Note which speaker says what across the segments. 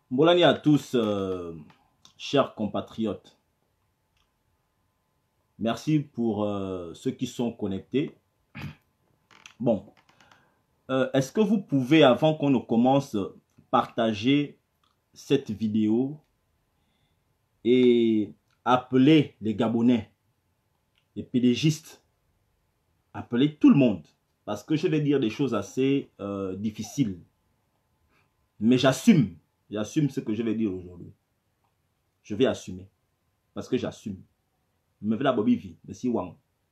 Speaker 1: Bonjour à tous, chers compatriotes. Merci pour ceux qui sont connectés. Bon, est-ce que vous pouvez, avant qu'on ne commence, partager cette vidéo et appeler les Gabonais, les pédégistes, appeler tout le monde, parce que je vais dire des choses assez difficiles. Mais j'assume ce que je vais dire aujourd'hui. Je vais assumer, parce que j'assume. Me la Bobby vie, merci Wang.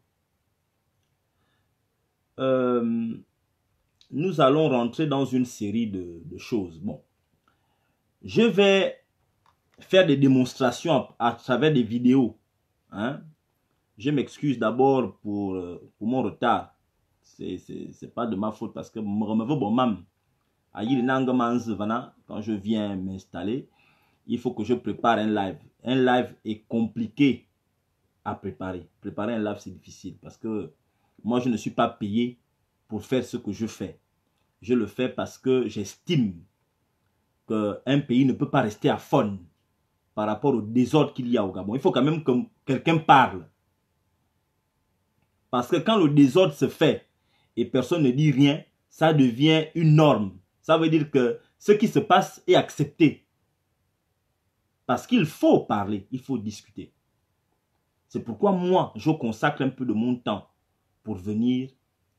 Speaker 1: Nous allons rentrer dans une série de choses. Bon, je vais faire des démonstrations à travers des vidéos. Hein? Je m'excuse d'abord pour mon retard. C'est pas de ma faute parce que quand je viens m'installer, il faut que je prépare un live. Un live est compliqué à préparer. Préparer un live, c'est difficile parce que moi, je ne suis pas payé pour faire ce que je fais. Je le fais parce que j'estime qu'un pays ne peut pas rester à fond par rapport au désordre qu'il y a au Gabon. Il faut quand même que quelqu'un parle. Parce que quand le désordre se fait et personne ne dit rien, ça devient une norme. Ça veut dire que ce qui se passe est accepté. Parce qu'il faut parler, il faut discuter. C'est pourquoi moi, je consacre un peu de mon temps pour venir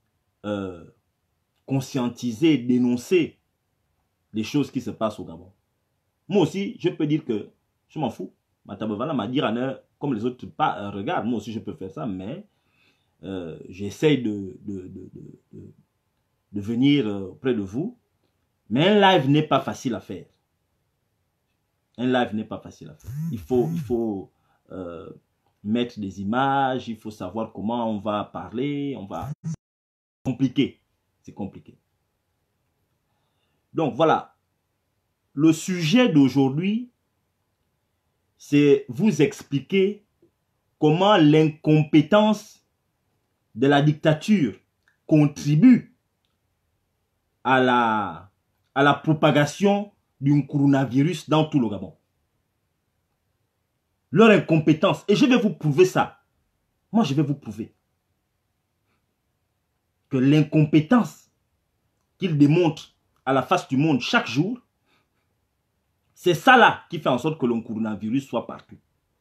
Speaker 1: conscientiser, dénoncer les choses qui se passent au Gabon. Moi aussi, je peux dire que je m'en fous. Matabevala m'a dit comme les autres, pas regarde, moi aussi je peux faire ça, mais j'essaye de venir auprès de vous. Mais un live n'est pas facile à faire. Un live n'est pas facile à faire. Il faut mettre des images, il faut savoir comment on va parler, C'est compliqué. C'est compliqué. Donc voilà. Le sujet d'aujourd'hui, c'est vous expliquer comment l'incompétence de la dictature contribue à la propagation d'un coronavirus dans tout le Gabon. Leur incompétence. Et je vais vous prouver ça. Moi, je vais vous prouver que l'incompétence qu'ils démontrent à la face du monde chaque jour, c'est ça là qui fait en sorte que le coronavirus soit partout.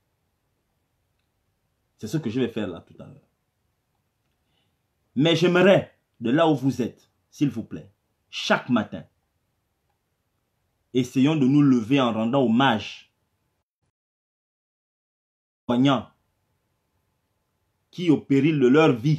Speaker 1: C'est ce que je vais faire là tout à l'heure. Mais j'aimerais, de là où vous êtes, s'il vous plaît, chaque matin, essayons de nous lever en rendant hommage aux soignants qui, au péril de leur vie,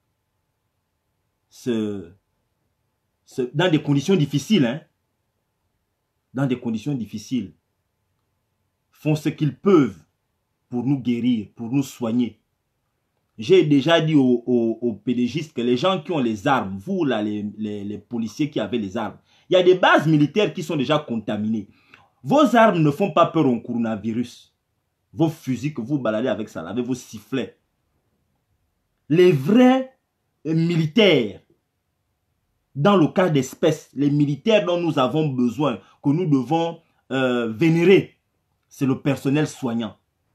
Speaker 1: dans des conditions difficiles, hein, dans des conditions difficiles, font ce qu'ils peuvent pour nous guérir, pour nous soigner. J'ai déjà dit aux pédégistes que les gens qui ont les armes, vous là, les policiers qui avaient les armes, il y a des bases militaires qui sont déjà contaminées. Vos armes ne font pas peur au coronavirus. Vos fusils que vous baladez avec ça, avec vos sifflets. Les vrais militaires, dans le cas d'espèce, les militaires dont nous avons besoin, que nous devons vénérer, c'est le personnel soignant.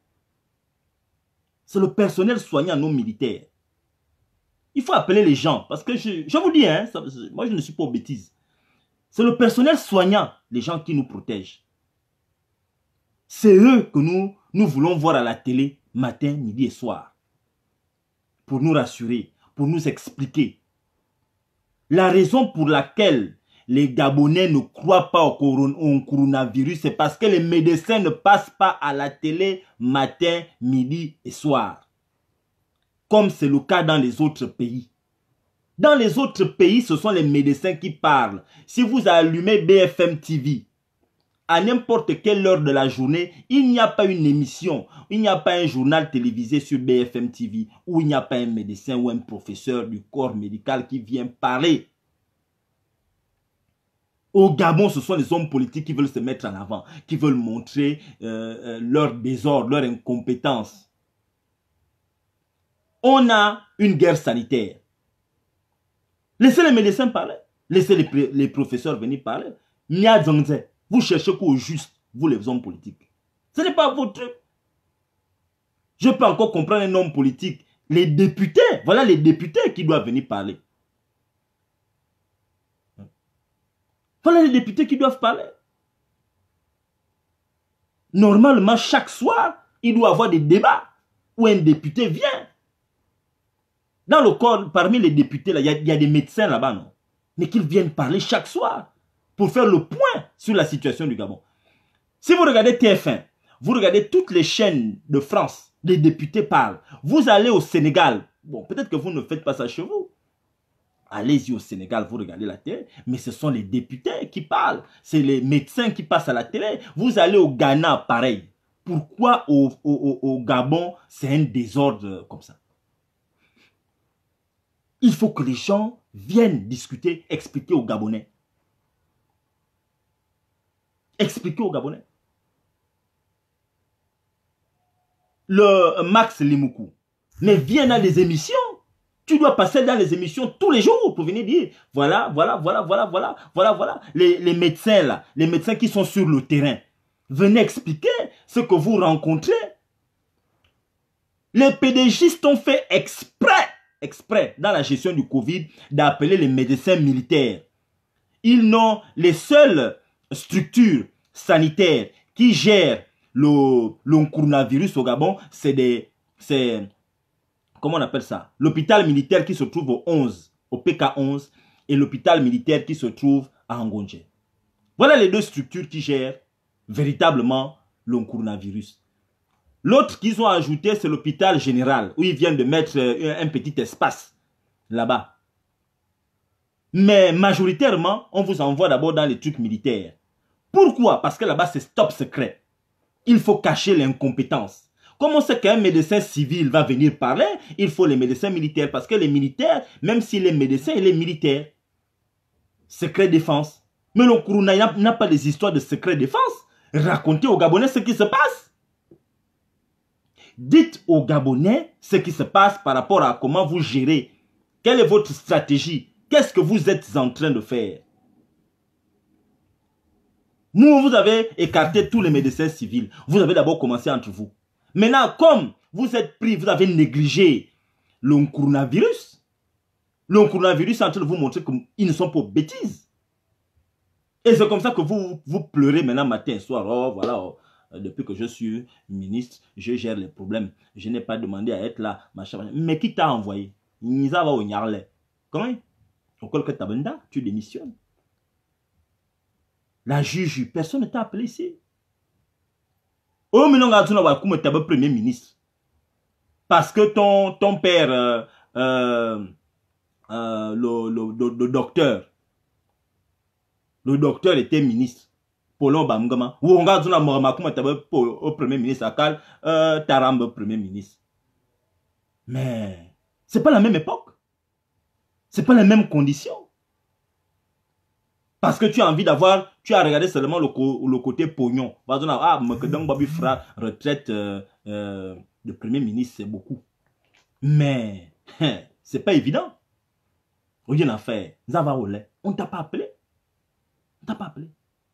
Speaker 1: C'est le personnel soignant, nos militaires. Il faut appeler les gens, parce que je vous dis, hein, moi je ne suis pas aux bêtises. C'est le personnel soignant, les gens qui nous protègent. C'est eux que nous voulons voir à la télé, matin, midi et soir. Pour nous rassurer, pour nous expliquer. La raison pour laquelle les Gabonais ne croient pas au coronavirus, c'est parce que les médecins ne passent pas à la télé matin, midi et soir. Comme c'est le cas dans les autres pays. Dans les autres pays, ce sont les médecins qui parlent. Si vous allumez BFM TV, à n'importe quelle heure de la journée, il n'y a pas une émission, il n'y a pas un journal télévisé sur BFM TV où il n'y a pas un médecin ou un professeur du corps médical qui vient parler. Au Gabon, ce sont les hommes politiques qui veulent se mettre en avant, qui veulent montrer leur désordre, leur incompétence. On a une guerre sanitaire. Laissez les médecins parler. Laissez les professeurs venir parler. Nia Zongze, Vous cherchez qu'au juste, vous les hommes politiques. Ce n'est pas votre truc. Je peux encore comprendre un homme politique. Les députés, voilà les députés qui doivent venir parler. Voilà les députés qui doivent parler. Normalement, chaque soir, il doit y avoir des débats où un député vient. Dans le corps, parmi les députés, il y a des médecins là-bas, non? Mais qu'ils viennent parler chaque soir pour faire le point sur la situation du Gabon. Si vous regardez TF1, vous regardez toutes les chaînes de France, les députés parlent. Vous allez au Sénégal, bon, peut-être que vous ne faites pas ça chez vous. Allez-y au Sénégal, vous regardez la télé, mais ce sont les députés qui parlent. C'est les médecins qui passent à la télé. Vous allez au Ghana, pareil. Pourquoi au Gabon, c'est un désordre comme ça? Il faut que les gens viennent discuter, expliquer aux Gabonais. Expliquer aux Gabonais. Le Max Limoukou, mais viens dans les émissions. Tu dois passer dans les émissions tous les jours pour venir dire, voilà. Les médecins là, les médecins qui sont sur le terrain, venez expliquer ce que vous rencontrez. Les PDGistes ont fait exprès, dans la gestion du Covid, d'appeler les médecins militaires. Ils n'ont les seules structures sanitaires qui gèrent le coronavirus au Gabon, c'est comment on appelle ça? L'hôpital militaire qui se trouve au PK 11 et l'hôpital militaire qui se trouve à Angondje. Voilà les deux structures qui gèrent véritablement le coronavirus. L'autre qu'ils ont ajouté, c'est l'hôpital général, où ils viennent de mettre un petit espace là-bas. Mais majoritairement, on vous envoie d'abord dans les trucs militaires. Pourquoi? Parce que là-bas, c'est top secret. Il faut cacher l'incompétence. Comment c'est qu'un médecin civil va venir parler? Il faut les médecins militaires. Parce que les militaires, même s'il est médecin, il est militaire. Secret défense. Mais le Kourouna n'a pas des histoires de secret défense. Racontez aux Gabonais ce qui se passe. Dites aux Gabonais ce qui se passe par rapport à comment vous gérez. Quelle est votre stratégie? Qu'est-ce que vous êtes en train de faire? Vous avez écarté tous les médecins civils. Vous avez d'abord commencé entre vous. Maintenant, comme vous êtes pris, vous avez négligé le coronavirus. Le coronavirus est en train de vous montrer qu'ils ne sont pas bêtises. Et c'est comme ça que vous pleurez maintenant matin et soir. Oh, voilà, oh, depuis que je suis ministre, je gère les problèmes. Je n'ai pas demandé à être là, machin. Mais qui t'a envoyé? Comment? Au col que t'as tu démissionnes. La juge, personne ne t'a appelé ici. Oh, mais non, tu n'as pas premier ministre. Parce que ton père, le docteur était ministre. Polo Bamgama. Ou on garde au premier ministre. Akal, Tarambe premier ministre. Mais, c'est pas la même époque. C'est pas les mêmes conditions. Parce que tu as envie d'avoir, tu as regardé seulement le côté pognon. Ah, Mkedang Babi fera retraite de premier ministre, c'est beaucoup. Mais, c'est pas évident. Rien à faire. On t'a pas appelé. On t'a pas appelé.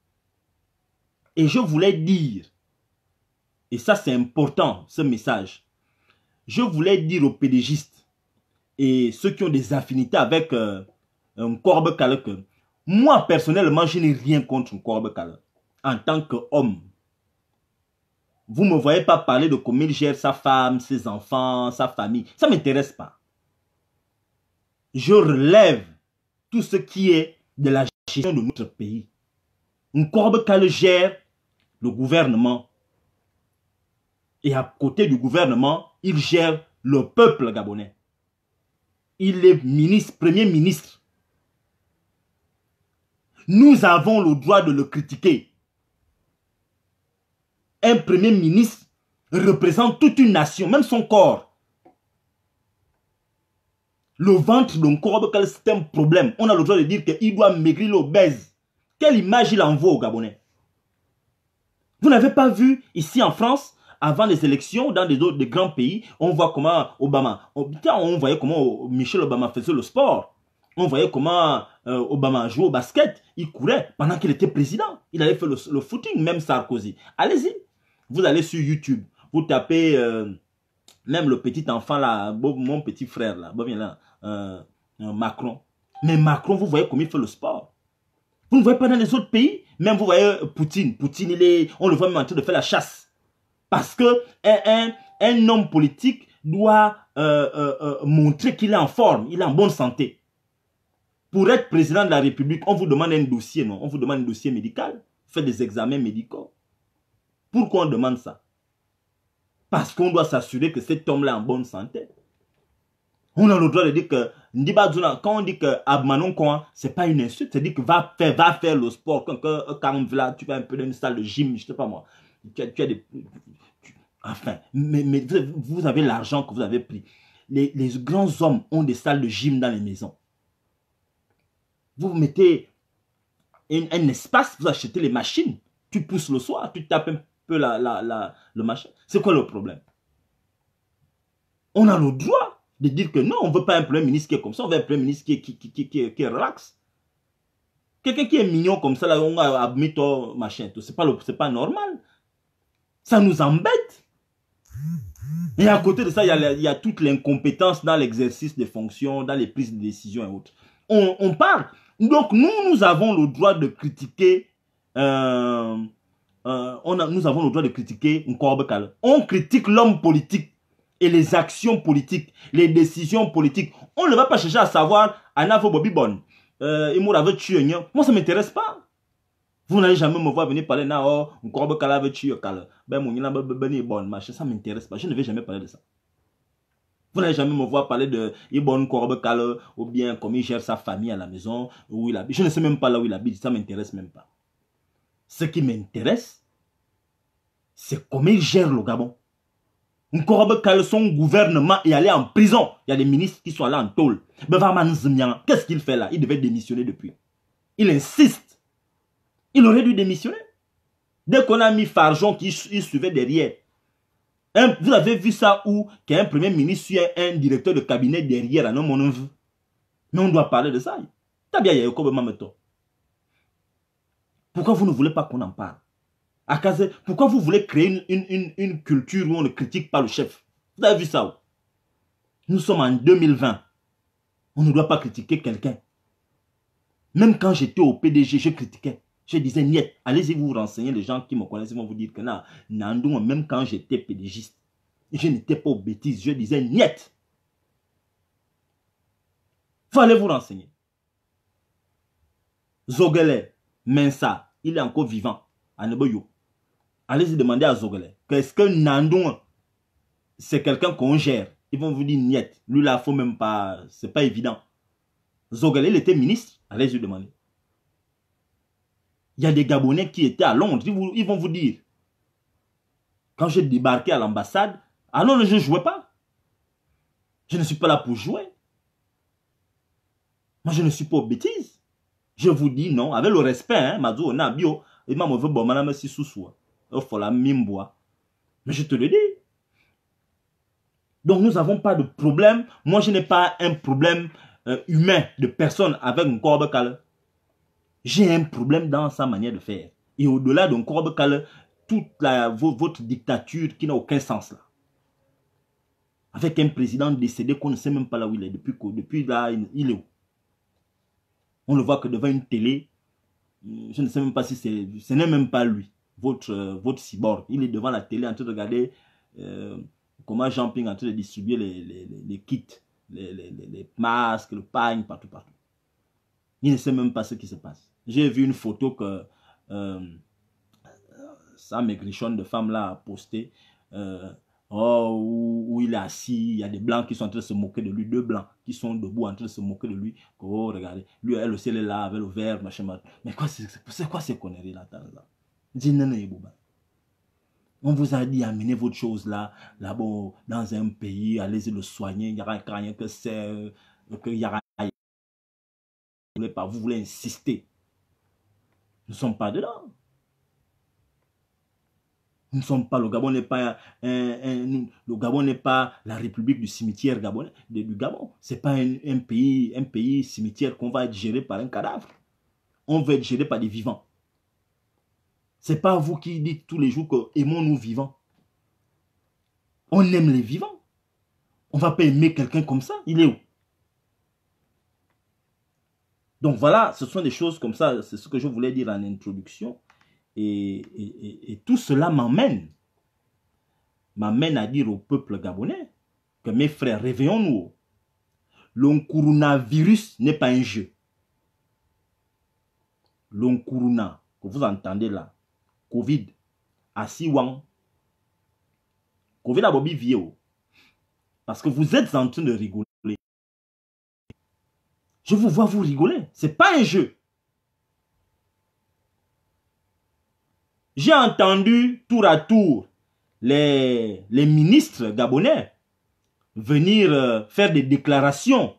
Speaker 1: Et je voulais dire, et ça c'est important, ce message. Je voulais dire aux pédégistes et ceux qui ont des affinités avec un Corbe Kalek. Moi, personnellement, je n'ai rien contre un Corbe Kalek. En tant qu'homme. Vous ne me voyez pas parler de comment il gère sa femme, ses enfants, sa famille. Ça ne m'intéresse pas. Je relève tout ce qui est de la gestion de notre pays. Un Corbe Kalek gère le gouvernement. Et à côté du gouvernement, il gère le peuple gabonais. Il est ministre, premier ministre. Nous avons le droit de le critiquer. Un premier ministre représente toute une nation, même son corps. Le ventre d'un corps, c'est un problème. On a le droit de dire qu'il doit maigrir l'obèse. Quelle image il envoie aux Gabonais? Vous n'avez pas vu ici en France, avant les élections, dans des grands pays, on voit comment Obama, on voyait comment Michel Obama faisait le sport. On voyait comment Obama jouait au basket. Il courait pendant qu'il était président. Il avait fait le footing, même Sarkozy. Allez-y. Vous allez sur YouTube. Vous tapez même le petit enfant là, mon petit frère là, Macron. Mais Macron, vous voyez comment il fait le sport. Vous ne voyez pas dans les autres pays. Même vous voyez Poutine. Poutine, on le voit même en train de faire la chasse. Parce que un homme politique doit montrer qu'il est en forme, il est en bonne santé. Pour être président de la République, on vous demande un dossier, non? On vous demande un dossier médical, faire des examens médicaux. Pourquoi on demande ça? Parce qu'on doit s'assurer que cet homme-là est en bonne santé. On a le droit de dire que, quand on dit que Abmanon Kouan, ce n'est pas une insulte, c'est dire que va faire le sport. Quand tu vas un peu dans une salle de gym, je ne sais pas moi. Enfin, mais vous avez l'argent que vous avez pris. Les grands hommes ont des salles de gym dans les maisons. Vous mettez un espace, vous achetez les machines, tu pousses le soir, tu tapes un peu le machin. C'est quoi le problème? On a le droit de dire que non, on ne veut pas un premier ministre qui est comme ça, on veut un premier ministre qui est relax. Quelqu'un qui est mignon comme ça, là, on a mis ton machin, c'est pas normal. Ça nous embête. Et à côté de ça, il y a toute l'incompétence dans l'exercice des fonctions, dans les prises de décision et autres. On parle. Donc, nous avons le droit de critiquer nous avons le droit de critiquer Nkorbe Kale. On critique l'homme politique et les actions politiques, les décisions politiques. On ne va pas chercher à savoir Anavo Bobby Bon. Moi, ça ne m'intéresse pas. Vous n'allez jamais me voir venir parler de Nkorbe Kale avec tué Kale. Ça ne m'intéresse pas. Je ne vais jamais parler de ça. Vous n'allez jamais me voir parler de Ibon Nkorbe Kale ou bien comment il gère sa famille à la maison, où il habite. Je ne sais même pas là où il habite. Ça ne m'intéresse même pas. Ce qui m'intéresse, c'est comment il gère le Gabon. Nkorbe Kale, son gouvernement est allé en prison. Il y a des ministres qui sont allés en tôle. Qu'est-ce qu'il fait là? Il devait démissionner depuis. Il insiste. Il aurait dû démissionner. Dès qu'on a mis Farjon qui suivait derrière. Vous avez vu ça où qu'un premier ministre suit un directeur de cabinet derrière. Mais on doit parler de ça. Pourquoi vous ne voulez pas qu'on en parle? Pourquoi vous voulez créer une culture où on ne critique pas le chef? Vous avez vu ça où? Nous sommes en 2020. On ne doit pas critiquer quelqu'un. Même quand j'étais au PDG, je critiquais. Je disais, niet, allez-y vous renseigner, les gens qui me connaissent vont vous dire que non, même quand j'étais PDGiste, je n'étais pas aux bêtises, je disais, niet. Il faut aller vous renseigner. Zogele, Mensa, il est encore vivant à Neboyo. Allez-y demander à Zogele, qu'est-ce que Nandou, c'est quelqu'un qu'on gère. Ils vont vous dire, niet, lui là, faut même pas, c'est pas évident. Zogele, il était ministre, allez-y demander. Il y a des Gabonais qui étaient à Londres. Ils vont vous dire. Quand j'ai débarqué à l'ambassade, à Londres, je ne jouais pas. Je ne suis pas là pour jouer. Moi, je ne suis pas aux bêtises. Je vous dis non, avec le respect, hein, mais je te le dis. Donc, nous n'avons pas de problème. Moi, je n'ai pas un problème humain de personne avec Nkorbe Kale. J'ai un problème dans sa manière de faire. Et au-delà de Nkorbe Kale, toute votre dictature qui n'a aucun sens là. Avec un président décédé qu'on ne sait même pas là où il est. Depuis là, il est où? On le voit que devant une télé. Je ne sais même pas si ce n'est même pas lui, votre cyborg. Il est devant la télé en train de regarder comment Jean-Ping est en train de distribuer les kits, les masques, le pain, partout. Il ne sait même pas ce qui se passe. J'ai vu une photo que sa maigrichonne de femme là a postée. Où il est assis, il y a des blancs qui sont en train de se moquer de lui, deux blancs qui sont debout en train de se moquer de lui. Oh, regardez, lui, elle aussi, elle est là avec le verre, machin. Mais c'est quoi ces conneries là? On vous a dit, amenez votre chose là, là-bas, dans un pays, allez-y le soigner, il n'y aura rien que c'est, qu'il y aura. Vous voulez insister. Nous ne sommes pas dedans. Nous ne sommes pas, le Gabon n'est pas le Gabon n'est pas la république du cimetière gabonais, du Gabon. Ce n'est pas un pays cimetière qu'on va être géré par un cadavre. On va être géré par des vivants. Ce n'est pas vous qui dites tous les jours que aimons-nous vivants. On aime les vivants. On ne va pas aimer quelqu'un comme ça. Il est où? Donc voilà, ce sont des choses comme ça. C'est ce que je voulais dire en introduction. Et tout cela m'amène à dire au peuple gabonais que mes frères, réveillons-nous. Le coronavirus n'est pas un jeu. Le corona, que vous entendez là, Covid, Asiwang, Covid a bobi vieux. Parce que vous êtes en train de rigoler. Je vous vois vous rigoler. Ce n'est pas un jeu. J'ai entendu tour à tour les ministres gabonais venir faire des déclarations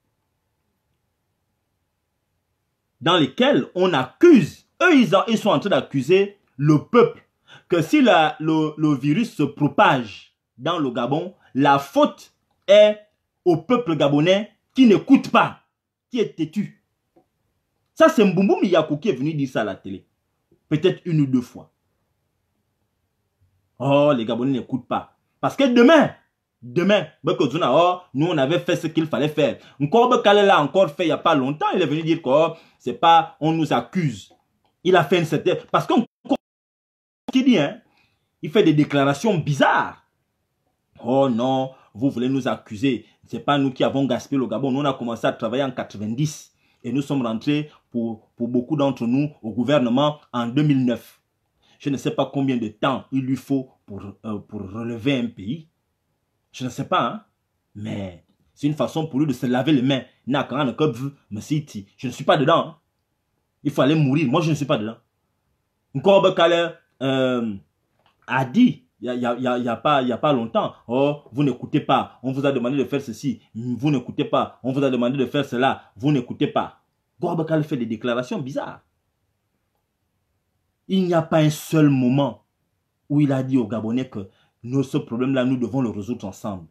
Speaker 1: dans lesquelles on accuse, eux ils sont en train d'accuser le peuple que si le virus se propage dans le Gabon, la faute est au peuple gabonais qui n'écoute pas, qui est têtu. Ça c'est Mbumbu Miyakou qui est venu dire ça à la télé. Peut-être une ou deux fois. Oh, les Gabonais n'écoutent pas. Parce que demain, nous on avait fait ce qu'il fallait faire. Encore Bekale l'a encore fait il n'y a pas longtemps. Il est venu dire que c'est pas, on nous accuse. Il a fait une certaine... Parce qu'on qui dit, hein, il fait des déclarations bizarres. Oh non, vous voulez nous accuser. Ce n'est pas nous qui avons gaspillé le Gabon. Nous on a commencé à travailler en 90. Et nous sommes rentrés pour beaucoup d'entre nous au gouvernement en 2009. Je ne sais pas combien de temps il lui faut pour relever un pays. Je ne sais pas, hein? Mais c'est une façon pour lui de se laver les mains. Je ne suis pas dedans. Hein? Il faut aller mourir. Moi, je ne suis pas dedans. Nkorbe Kale a dit, il n'y a pas longtemps, oh, vous n'écoutez pas. On vous a demandé de faire ceci. Vous n'écoutez pas. On vous a demandé de faire cela. Vous n'écoutez pas. Nkorbe Kale fait des déclarations bizarres. Il n'y a pas un seul moment où il a dit aux Gabonais que ce problème-là, nous devons le résoudre ensemble.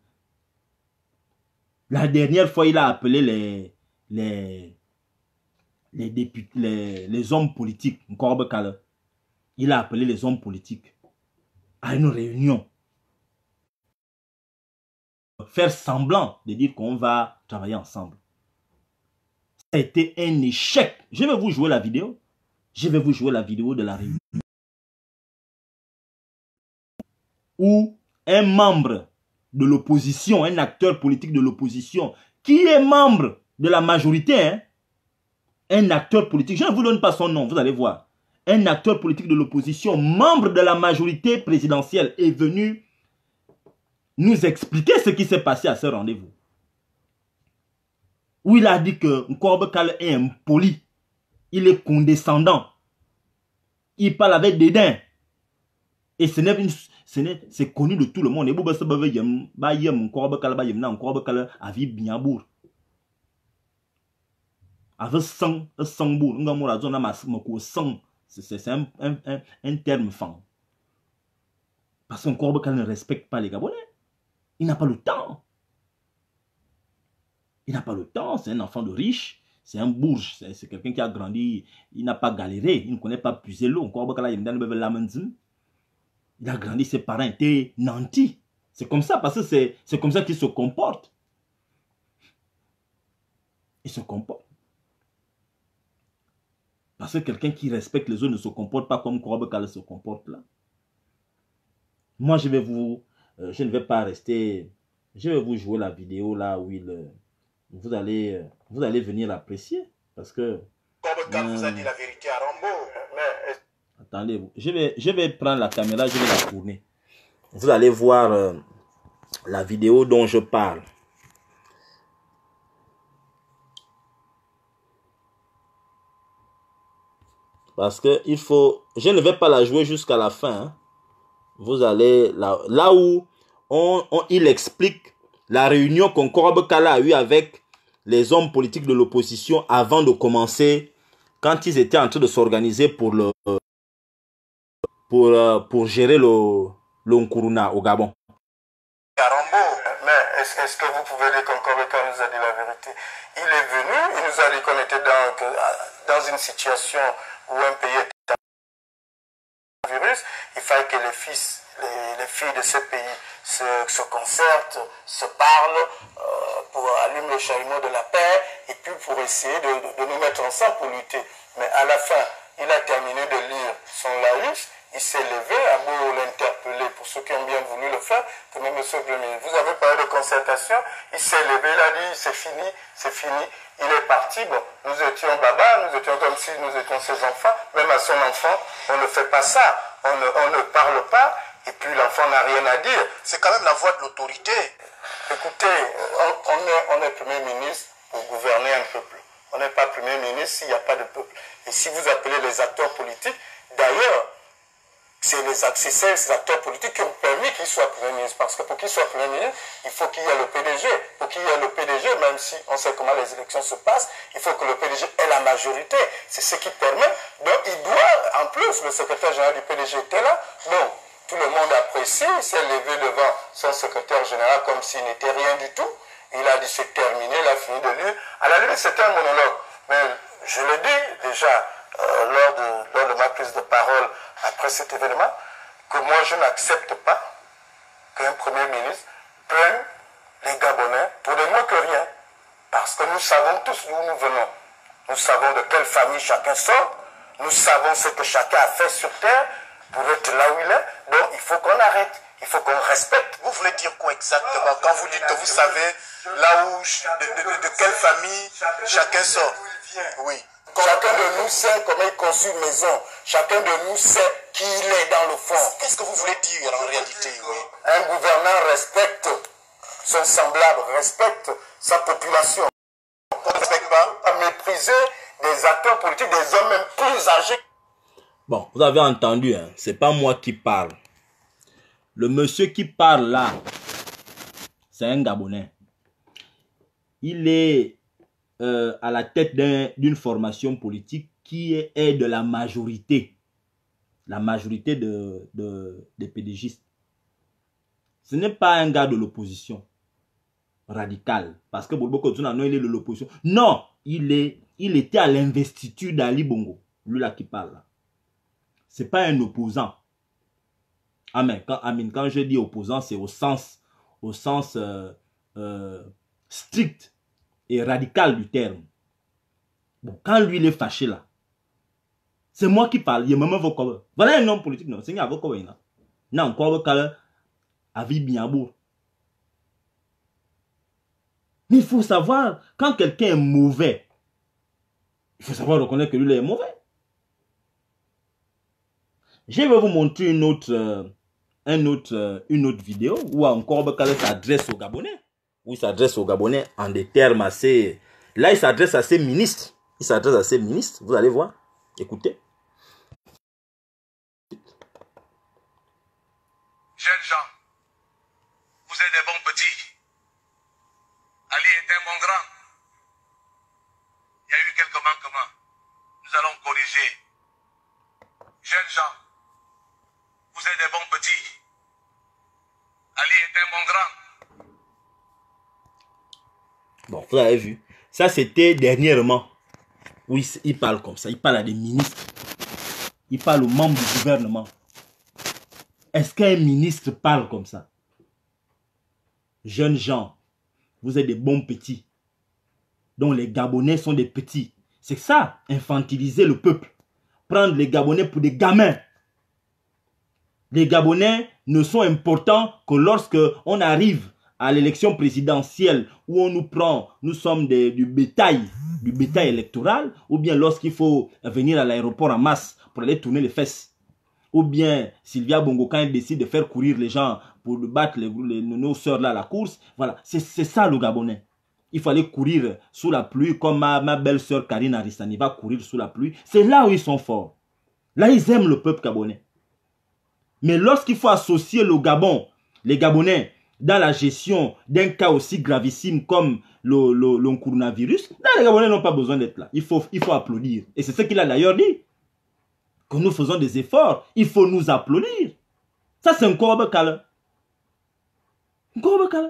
Speaker 1: La dernière fois, il a appelé les députés, les hommes politiques, il a appelé les hommes politiques à une réunion. Faire semblant de dire qu'on va travailler ensemble. Ça a été un échec. Je vais vous jouer la vidéo. Je vais vous jouer la vidéo de la réunion. Où un membre de l'opposition, un acteur politique de l'opposition, qui est membre de la majorité, hein, un acteur politique, je ne vous donne pas son nom, vous allez voir. Un acteur politique de l'opposition, membre de la majorité présidentielle, est venu nous expliquer ce qui s'est passé à ce rendez-vous. Où il a dit que Nkorbe Kale est impoli, il est condescendant, il parle avec dédain. Et c'est connu de tout le monde. Et vous savez, avec c'est un terme fan. Parce qu'un Nkorbe Kale ne respecte pas les Gabonais. Il n'a pas le temps. Il n'a pas le temps. C'est un enfant de riche. C'est un bourge. C'est quelqu'un qui a grandi. Il n'a pas galéré. Il ne connaît pas puiser l'eau. Il a grandi, ses parents étaient nantis. C'est comme ça, parce que c'est comme ça qu'il se comporte. Il se comporte. Parce que quelqu'un qui respecte les autres ne se comporte pas comme Nkorbe Kale se comporte là. Moi, je ne vais pas rester. Je vais vous jouer la vidéo là où vous allez venir apprécier. Parce que...
Speaker 2: Nkorbe Kale vous a dit la vérité à Rambo. Mais...
Speaker 1: Attendez, je vais prendre la caméra, je vais la tourner. Vous allez voir la vidéo dont je parle. Parce que il faut... Je ne vais pas la jouer jusqu'à la fin. Hein. Vous allez... Là où il explique la réunion qu'Nkorbe Kale a eue avec les hommes politiques de l'opposition avant de commencer, quand ils étaient en train de s'organiser pour pour gérer le Nkuruna au Gabon.
Speaker 2: Rambo, mais est-ce que vous pouvez dire qu'Nkoreka nous a dit la vérité? Il est venu, il nous a dit qu'on était dans une situation où un pays était en virus. Il fallait que les filles de ce pays se concertent, se parlent pour allumer le chalumeau de la paix et puis pour essayer de nous mettre ensemble pour lutter. Mais à la fin, il a terminé de lire son laïus. Il s'est levé, à beau l'interpeller, pour ceux qui ont bien voulu le faire, que même monsieur le Premier ministre, vous avez parlé de concertation, il s'est levé, il a dit c'est fini, il est parti, bon, nous étions baba, nous étions comme si nous étions ses enfants, même à son enfant, on ne fait pas ça, on ne parle pas, et puis l'enfant n'a rien à dire. C'est quand même la voix de l'autorité. Écoutez, on est Premier ministre pour gouverner un peuple. On n'est pas Premier ministre s'il n'y a pas de peuple. Et si vous appelez les acteurs politiques, d'ailleurs, c'est ces acteurs politiques qui ont permis qu'il soit Premier ministre. Parce que pour qu'il soit Premier ministre, il faut qu'il y ait le PDG. Pour qu'il y ait le PDG, même si on sait comment les élections se passent, il faut que le PDG ait la majorité. C'est ce qui permet. Donc il doit, en plus, le secrétaire général du PDG était là. Donc tout le monde apprécie. Il s'est levé devant son secrétaire général comme s'il n'était rien du tout. Il a dit c'est terminé, il a fini de lire. À la limite, c'était un monologue. Mais je le dis déjà lors de ma prise de parole après cet événement, que moi je n'accepte pas qu'un Premier ministre prenne les Gabonais pour des moins que rien. Parce que nous savons tous d'où nous venons. Nous savons de quelle famille chacun sort. Nous savons ce que chacun a fait sur Terre pour être là où il est. Donc il faut qu'on arrête. Il faut qu'on respecte. Vous voulez dire quoi exactement quand vous dites que vous savez là où, de quelle famille chacun sort? Oui. Chacun de nous sait comment il construit une maison. Chacun de nous sait qui il est dans le fond. Qu'est-ce que vous voulez dire en réalité? Oui. Un gouvernant respecte son semblable, respecte sa population. On ne respecte pas à mépriser des acteurs politiques, des hommes même plus âgés.
Speaker 1: Bon, vous avez entendu, hein, c'est pas moi qui parle. Le monsieur qui parle là, c'est un Gabonais. Il est à la tête d'une formation politique qui est de la majorité. La majorité des pédégistes. Ce n'est pas un gars de l'opposition radicale. Parce que Bobo Kotsuna, non, il est de l'opposition. Non, il était à l'investiture d'Ali Bongo. Lui là qui parle là. Ce n'est pas un opposant. Amen. Quand je dis opposant, c'est au sens strict et radical du terme. Bon, quand lui il est fâché là, c'est moi qui parle. Il me voit. Voilà un homme politique, non? C'est un avocat. Non, encore avis bien beau. Mais il faut savoir, quand quelqu'un est mauvais, il faut savoir reconnaître que lui est mauvais. Je vais vous montrer une autre vidéo où encore Bakale s'adresse aux Gabonais. Où il s'adresse aux Gabonais en des termes assez... Là, il s'adresse à ses ministres. Il s'adresse à ses ministres. Vous allez voir. Écoutez.
Speaker 2: Jeunes gens, vous êtes des bons petits. Ali est un bon grand. Il y a eu quelques manquements. Nous allons corriger. Jeunes gens, vous êtes des bons petits. Ali est un bon grand.
Speaker 1: Bon, vous avez vu. Ça, c'était dernièrement. Oui, il parle comme ça. Il parle à des ministres. Il parle aux membres du gouvernement. Est-ce qu'un ministre parle comme ça? Jeunes gens, vous êtes des bons petits. Donc les Gabonais sont des petits. C'est ça, infantiliser le peuple. Prendre les Gabonais pour des gamins. Les Gabonais ne sont importants que lorsque on arrive à l'élection présidentielle où on nous prend, nous sommes du bétail électoral, ou bien lorsqu'il faut venir à l'aéroport en masse pour aller tourner les fesses. Ou bien Sylvia Bongo, quand elle décide de faire courir les gens pour battre nos soeurs là à la course. Voilà, c'est ça le Gabonais. Il faut aller courir sous la pluie comme ma belle-sœur Karine Arissani va courir sous la pluie. C'est là où ils sont forts. Là, ils aiment le peuple gabonais. Mais lorsqu'il faut associer le Gabon, les Gabonais, dans la gestion d'un cas aussi gravissime comme le coronavirus, là, les Gabonais n'ont pas besoin d'être là. Il faut applaudir. Et c'est ce qu'il a d'ailleurs dit. que nous faisons des efforts, il faut nous applaudir. Ça, c'est un corbe calme. Un corbe calme.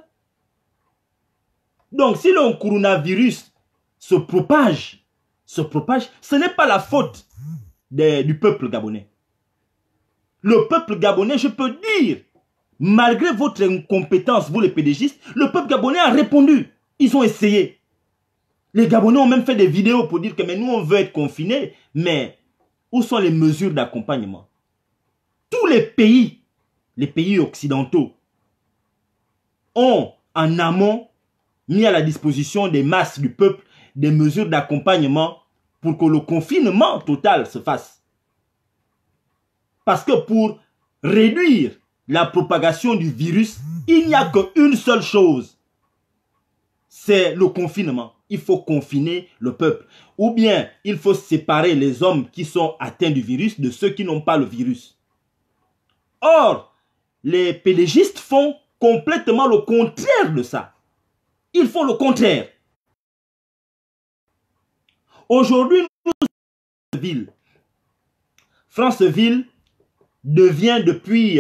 Speaker 1: Donc, si le coronavirus se propage, ce n'est pas la faute du peuple gabonais. Le peuple gabonais, je peux dire, malgré votre incompétence, vous les pédégistes, le peuple gabonais a répondu. Ils ont essayé. Les Gabonais ont même fait des vidéos pour dire que mais nous, on veut être confinés. Mais où sont les mesures d'accompagnement? Tous les pays occidentaux, ont en amont mis à la disposition des masses du peuple des mesures d'accompagnement pour que le confinement total se fasse. Parce que pour réduire la propagation du virus, il n'y a qu'une seule chose. C'est le confinement. Il faut confiner le peuple. Ou bien, il faut séparer les hommes qui sont atteints du virus de ceux qui n'ont pas le virus. Or, les pédégistes font complètement le contraire de ça. Ils font le contraire. Aujourd'hui, Franceville devient depuis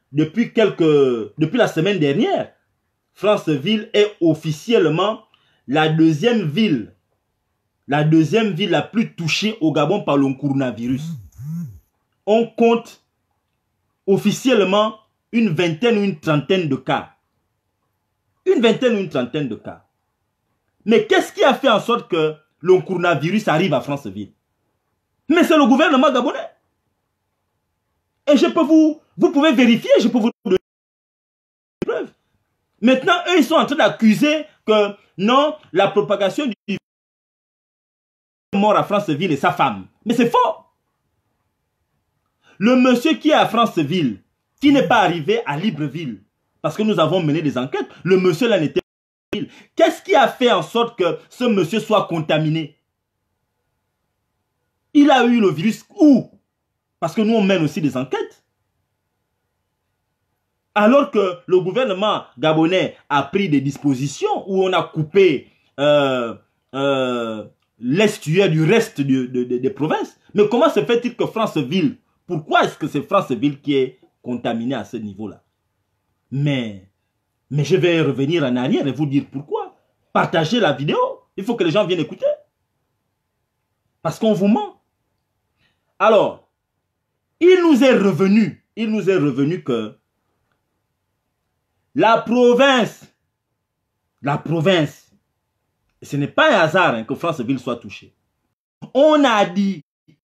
Speaker 1: la semaine dernière, Franceville est officiellement la deuxième ville la plus touchée au Gabon par le coronavirus. On compte officiellement une vingtaine ou une trentaine de cas. Une vingtaine ou une trentaine de cas. Mais qu'est-ce qui a fait en sorte que le coronavirus arrive à Franceville? Mais c'est le gouvernement gabonais. Et je peux vous pouvez vérifier, je peux vous donner des preuves. Maintenant, eux, ils sont en train d'accuser que non, la propagation du virus est mort à Franceville et sa femme. Mais c'est faux. Le monsieur qui est à Franceville, qui n'est pas arrivé à Libreville, parce que nous avons mené des enquêtes, le monsieur là n'était pas à Libreville. Qu'est-ce qui a fait en sorte que ce monsieur soit contaminé? Il a eu le virus où? Parce que nous, on mène aussi des enquêtes. Alors que le gouvernement gabonais a pris des dispositions où on a coupé l'estuaire du reste des provinces. Mais comment se fait-il que Franceville, pourquoi est-ce que c'est Franceville qui est contaminé à ce niveau-là? Mais je vais revenir en arrière et vous dire pourquoi. Partagez la vidéo. Il faut que les gens viennent écouter. Parce qu'on vous ment. Alors, il nous est revenu que la province, ce n'est pas un hasard hein, que Franceville soit touchée. On a dit,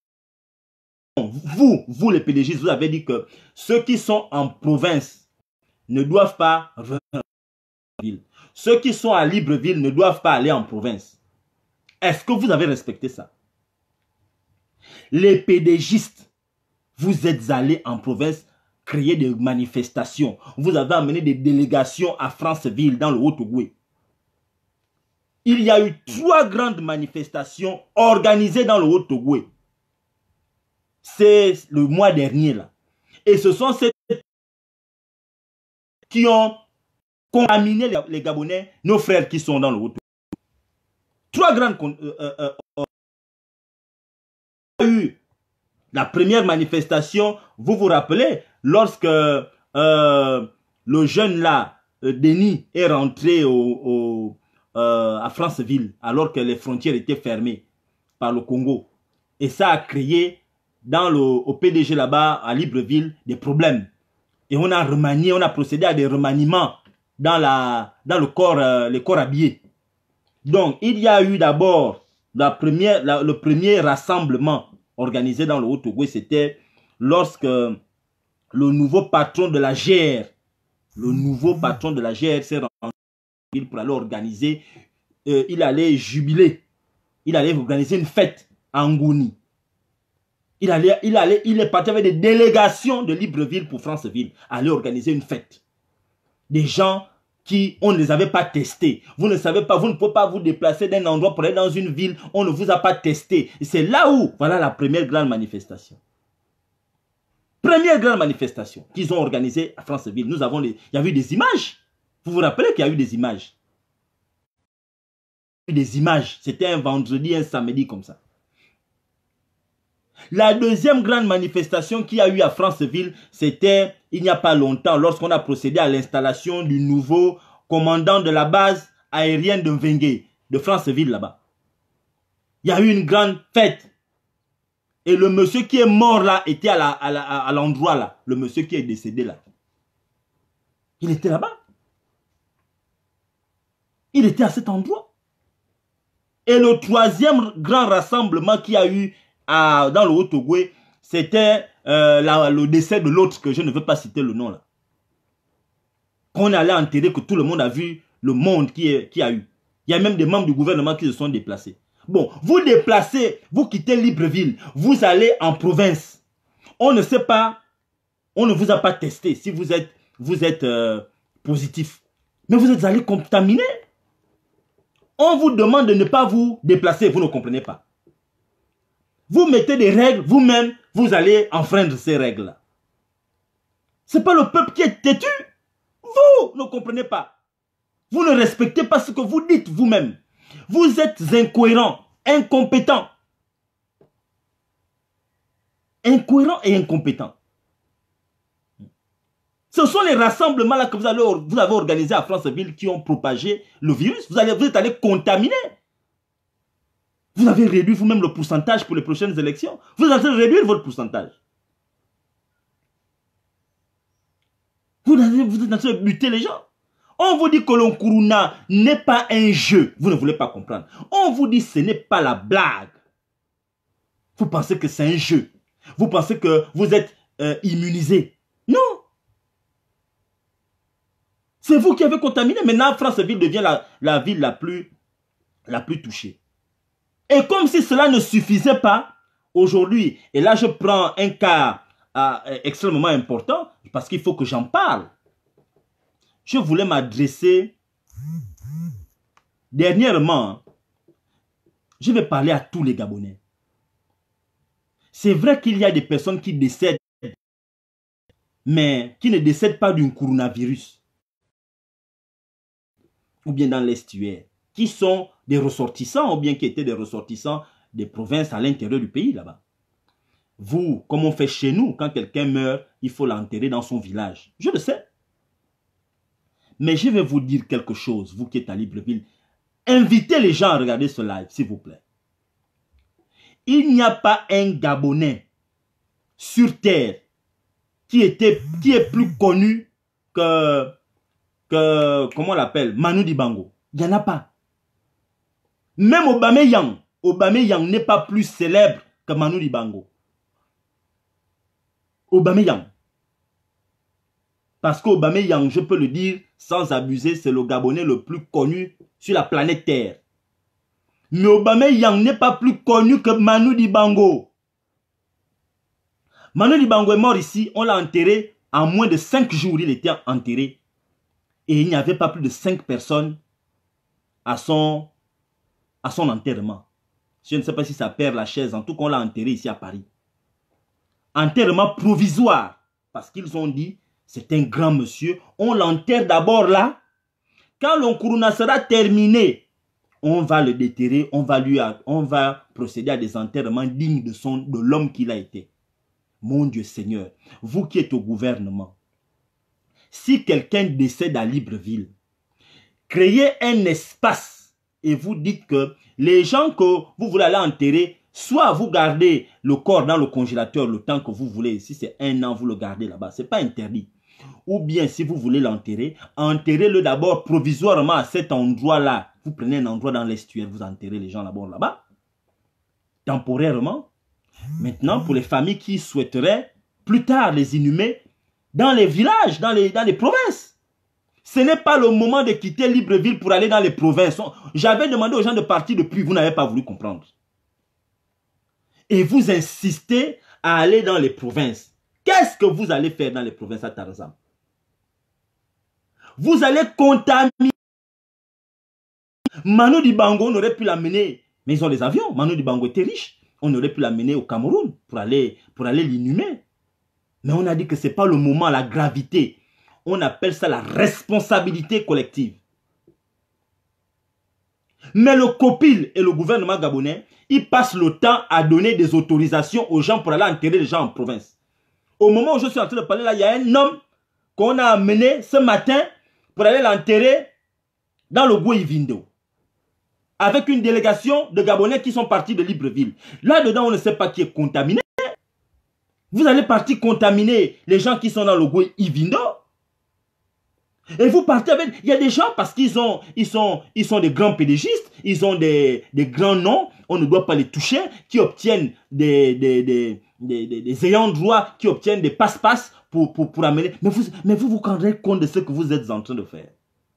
Speaker 1: vous les pédégistes, vous avez dit que ceux qui sont en province ne doivent pas revenir à Libreville. Ceux qui sont à Libreville ne doivent pas aller en province. Est-ce que vous avez respecté ça? Les pédégistes, vous êtes allés en province créer des manifestations. Vous avez amené des délégations à Franceville, dans le Haut-Ogooué. Il y a eu 3 grandes manifestations organisées dans le Haut-Ogooué. C'est le mois dernier là. Et ce sont ces qui ont contaminé les Gabonais, nos frères qui sont dans le Haut-Ogooué. 3 grandes eu la première manifestation, vous vous rappelez, lorsque le jeune là, Denis, est rentré à Franceville, alors que les frontières étaient fermées par le Congo. Et ça a créé au PDG là-bas, à Libreville, des problèmes. Et on a remanié, on a procédé à des remaniements dans le corps habillé. Donc, il y a eu d'abord le premier rassemblement organisé dans le Haut-Ogooué, c'était lorsque le nouveau patron de la GR, s'est rendu pour aller organiser, il allait jubiler, il allait organiser une fête à Ngouni. Il est parti avec des délégations de Libreville pour Franceville, aller organiser une fête. Des gens on ne les avait pas testés. Vous ne savez pas, vous ne pouvez pas vous déplacer d'un endroit pour aller dans une ville, on ne vous a pas testé. C'est là où, voilà la première grande manifestation. Première grande manifestation qu'ils ont organisée à Franceville. Il y a eu des images. Vous vous rappelez qu'il y a eu des images? Des images. C'était un vendredi, un samedi comme ça. La deuxième grande manifestation qu'il y a eu à Franceville, c'était il n'y a pas longtemps, lorsqu'on a procédé à l'installation du nouveau commandant de la base aérienne de Mvengue, de Franceville là-bas. Il y a eu une grande fête. Et le monsieur qui est mort là était à l'endroit là. Le monsieur qui est décédé là. Il était là-bas. Il était à cet endroit. Et le troisième grand rassemblement qu'il y a eu dans le Haut-Togoué, c'était le décès de l'autre que je ne veux pas citer le nom là. Qu'on allait enterrer, que tout le monde a vu le monde qui a eu. Il y a même des membres du gouvernement qui se sont déplacés. Bon, vous déplacez, vous quittez Libreville, vous allez en province. On ne sait pas, on ne vous a pas testé si vous êtes positif. Mais vous êtes allé contaminer. On vous demande de ne pas vous déplacer, vous ne comprenez pas. Vous mettez des règles, vous-même, vous allez enfreindre ces règles-là. Ce n'est pas le peuple qui est têtu. Vous ne comprenez pas. Vous ne respectez pas ce que vous dites vous-même. Vous êtes incohérent, incompétent. Incohérent et incompétent. Ce sont les rassemblements là que vous avez organisés à Franceville qui ont propagé le virus. Vous êtes allé contaminer. Vous avez réduit vous-même le pourcentage pour les prochaines élections. Vous allez réduire votre pourcentage. Vous êtes en train de buter les gens. On vous dit que l'Onkuruna n'est pas un jeu. Vous ne voulez pas comprendre. On vous dit que ce n'est pas la blague. Vous pensez que c'est un jeu. Vous pensez que vous êtes immunisé. Non. C'est vous qui avez contaminé. Maintenant, Franceville devient la ville la plus touchée. Et comme si cela ne suffisait pas, aujourd'hui, et là je prends un cas extrêmement important, parce qu'il faut que j'en parle. Je voulais m'adresser, dernièrement, je vais parler à tous les Gabonais. C'est vrai qu'il y a des personnes qui décèdent, mais qui ne décèdent pas d'un coronavirus. Ou bien dans l'estuaire, qui sont des ressortissants, ou bien qui étaient des ressortissants des provinces à l'intérieur du pays là-bas. Vous, comme on fait chez nous, quand quelqu'un meurt, il faut l'enterrer dans son village. Je le sais. Mais je vais vous dire quelque chose, vous qui êtes à Libreville. Invitez les gens à regarder ce live, s'il vous plaît. Il n'y a pas un Gabonais sur terre qui est plus connu que comment on l'appelle, Manu Dibango. Il n'y en a pas. Même Aubameyang n'est pas plus célèbre que Manu Dibango. Aubameyang. Parce qu'Aubameyang, je peux le dire sans abuser, c'est le Gabonais le plus connu sur la planète Terre. Mais Aubameyang n'est pas plus connu que Manu Dibango. Manu Dibango est mort ici, on l'a enterré en moins de 5 jours, il était enterré. Et il n'y avait pas plus de 5 personnes à son enterrement. Je ne sais pas si ça perd la chaise, en tout cas on l'a enterré ici à Paris. Enterrement provisoire, parce qu'ils ont dit, c'est un grand monsieur, on l'enterre d'abord là. Quand l'Onkuruna sera terminé, on va le déterrer, on va procéder à des enterrements dignes de l'homme qu'il a été. Mon Dieu Seigneur, vous qui êtes au gouvernement, si quelqu'un décède à Libreville, créez un espace et vous dites que les gens que vous voulez aller enterrer, soit vous gardez le corps dans le congélateur le temps que vous voulez, si c'est 1 an, vous le gardez là-bas, ce n'est pas interdit. Ou bien si vous voulez l'enterrer, enterrez-le d'abord provisoirement à cet endroit-là. Vous prenez un endroit dans l'estuaire, vous enterrez les gens là-bas, temporairement. Maintenant, pour les familles qui souhaiteraient plus tard les inhumer dans les villages, dans les provinces. Ce n'est pas le moment de quitter Libreville pour aller dans les provinces. J'avais demandé aux gens de partir depuis, vous n'avez pas voulu comprendre. Et vous insistez à aller dans les provinces. Qu'est-ce que vous allez faire dans les provinces à Tarzan? Vous allez contaminer. Manu Dibango, on aurait pu l'amener, mais ils ont les avions. Manu Dibango était riche. On aurait pu l'amener au Cameroun pour aller l'inhumer. Mais on a dit que ce n'est pas le moment, la gravité. On appelle ça la responsabilité collective. Mais le COPIL et le gouvernement gabonais, ils passent le temps à donner des autorisations aux gens pour aller enterrer les gens en province. Au moment où je suis en train de parler là, il y a un homme qu'on a amené ce matin pour aller l'enterrer dans le Gouivindo. Avec une délégation de Gabonais qui sont partis de Libreville. Là-dedans, on ne sait pas qui est contaminé. Vous allez partir contaminer les gens qui sont dans le Gouivindo. Et vous partez avec... Il y a des gens, parce qu'ils sont des grands pédégistes, ils ont des grands noms, on ne doit pas les toucher, qui obtiennent des ayants droit, qui obtiennent des passe-passe pour amener... Mais vous rendez compte de ce que vous êtes en train de faire.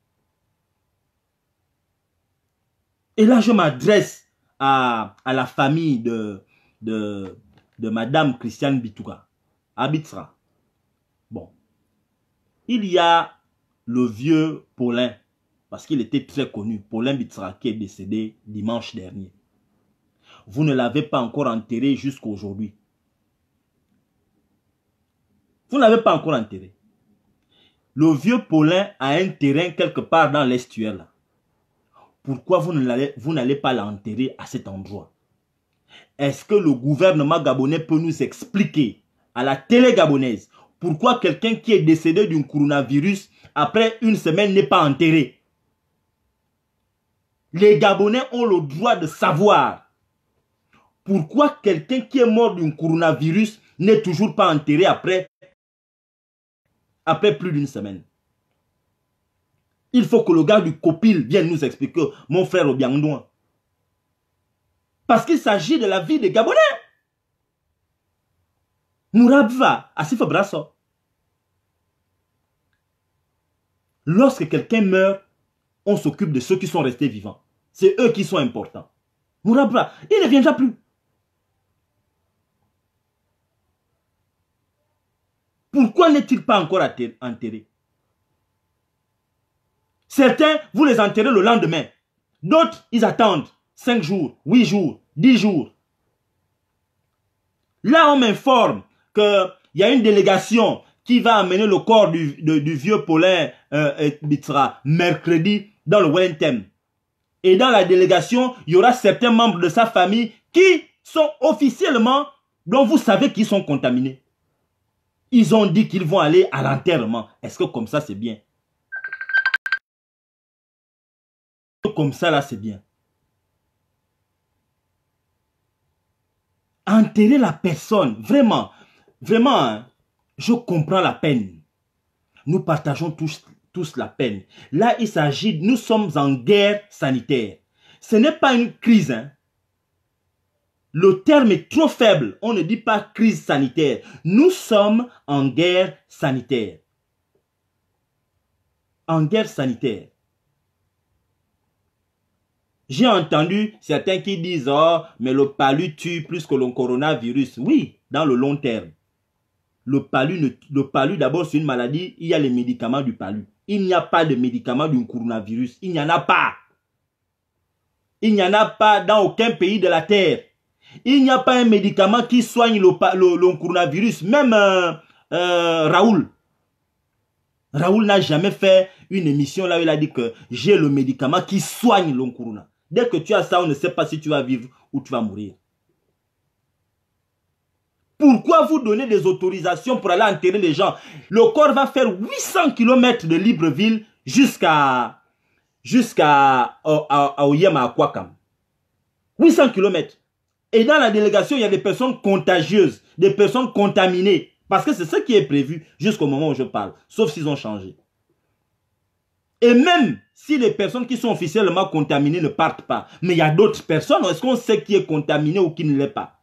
Speaker 1: Et là, je m'adresse à la famille de Madame Christiane Bitouga, à Bitsra. Bon. Il y a le vieux Paulin, parce qu'il était très connu, Paulin Bitsra, qui est décédé dimanche dernier. Vous ne l'avez pas encore enterré jusqu'à aujourd'hui. Vous ne l'avez pas encore enterré. Le vieux Paulin a un terrain quelque part dans l'estuaire là. Pourquoi vous n'allez pas l'enterrer à cet endroit? Est-ce que le gouvernement gabonais peut nous expliquer à la télé gabonaise pourquoi quelqu'un qui est décédé d'un coronavirus après une semaine n'est pas enterré? Les Gabonais ont le droit de savoir pourquoi quelqu'un qui est mort d'un coronavirus n'est toujours pas enterré après plus d'une semaine. Il faut que le gars du COPIL vienne nous expliquer, mon frère Obiangdouan. Parce qu'il s'agit de la vie des Gabonais. Mourabva, Asifa Brasso. Lorsque quelqu'un meurt, on s'occupe de ceux qui sont restés vivants. C'est eux qui sont importants. Mourabva, il ne viendra plus. Pourquoi n'est-il pas encore enterré? Certains, vous les enterrez le lendemain. D'autres, ils attendent 5 jours, 8 jours, 10 jours. Là, on m'informe qu'il y a une délégation qui va amener le corps du vieux Paulin Bitsra mercredi dans le Wellington. Et dans la délégation, il y aura certains membres de sa famille qui sont officiellement, dont vous savez qu'ils sont contaminés. Ils ont dit qu'ils vont aller à l'enterrement. Est-ce que comme ça, c'est bien? Comme ça, là, c'est bien. Enterrer la personne, vraiment, vraiment, hein, je comprends la peine. Nous partageons tous la peine. Là, il s'agit, nous sommes en guerre sanitaire. Ce n'est pas une crise. Hein. Le terme est trop faible. On ne dit pas crise sanitaire. Nous sommes en guerre sanitaire. En guerre sanitaire. J'ai entendu certains qui disent « Oh, mais le palu tue plus que le coronavirus. » Oui, dans le long terme. Le palu d'abord, c'est une maladie. Il y a les médicaments du palu. Il n'y a pas de médicaments du coronavirus. Il n'y en a pas. Il n'y en a pas dans aucun pays de la Terre. Il n'y a pas un médicament qui soigne le coronavirus. Même Raoul. Raoul n'a jamais fait une émission là où il a dit que j'ai le médicament qui soigne le corona. Dès que tu as ça, on ne sait pas si tu vas vivre ou tu vas mourir. Pourquoi vous donnez des autorisations pour aller enterrer les gens? Le corps va faire 800 km de Libreville jusqu'à Oyema à Kwakam. 800 km. Et dans la délégation, il y a des personnes contagieuses, des personnes contaminées. Parce que c'est ce qui est prévu jusqu'au moment où je parle. Sauf s'ils ont changé. Et même si les personnes qui sont officiellement contaminées ne partent pas, mais il y a d'autres personnes, est-ce qu'on sait qui est contaminé ou qui ne l'est pas?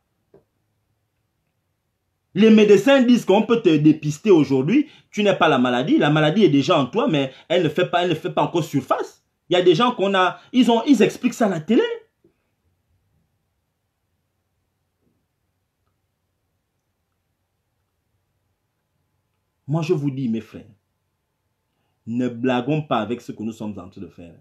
Speaker 1: Les médecins disent qu'on peut te dépister aujourd'hui, tu n'as pas la maladie est déjà en toi, mais elle ne fait pas encore surface. Il y a des gens ils expliquent ça à la télé. Moi, je vous dis, mes frères, ne blaguons pas avec ce que nous sommes en train de faire.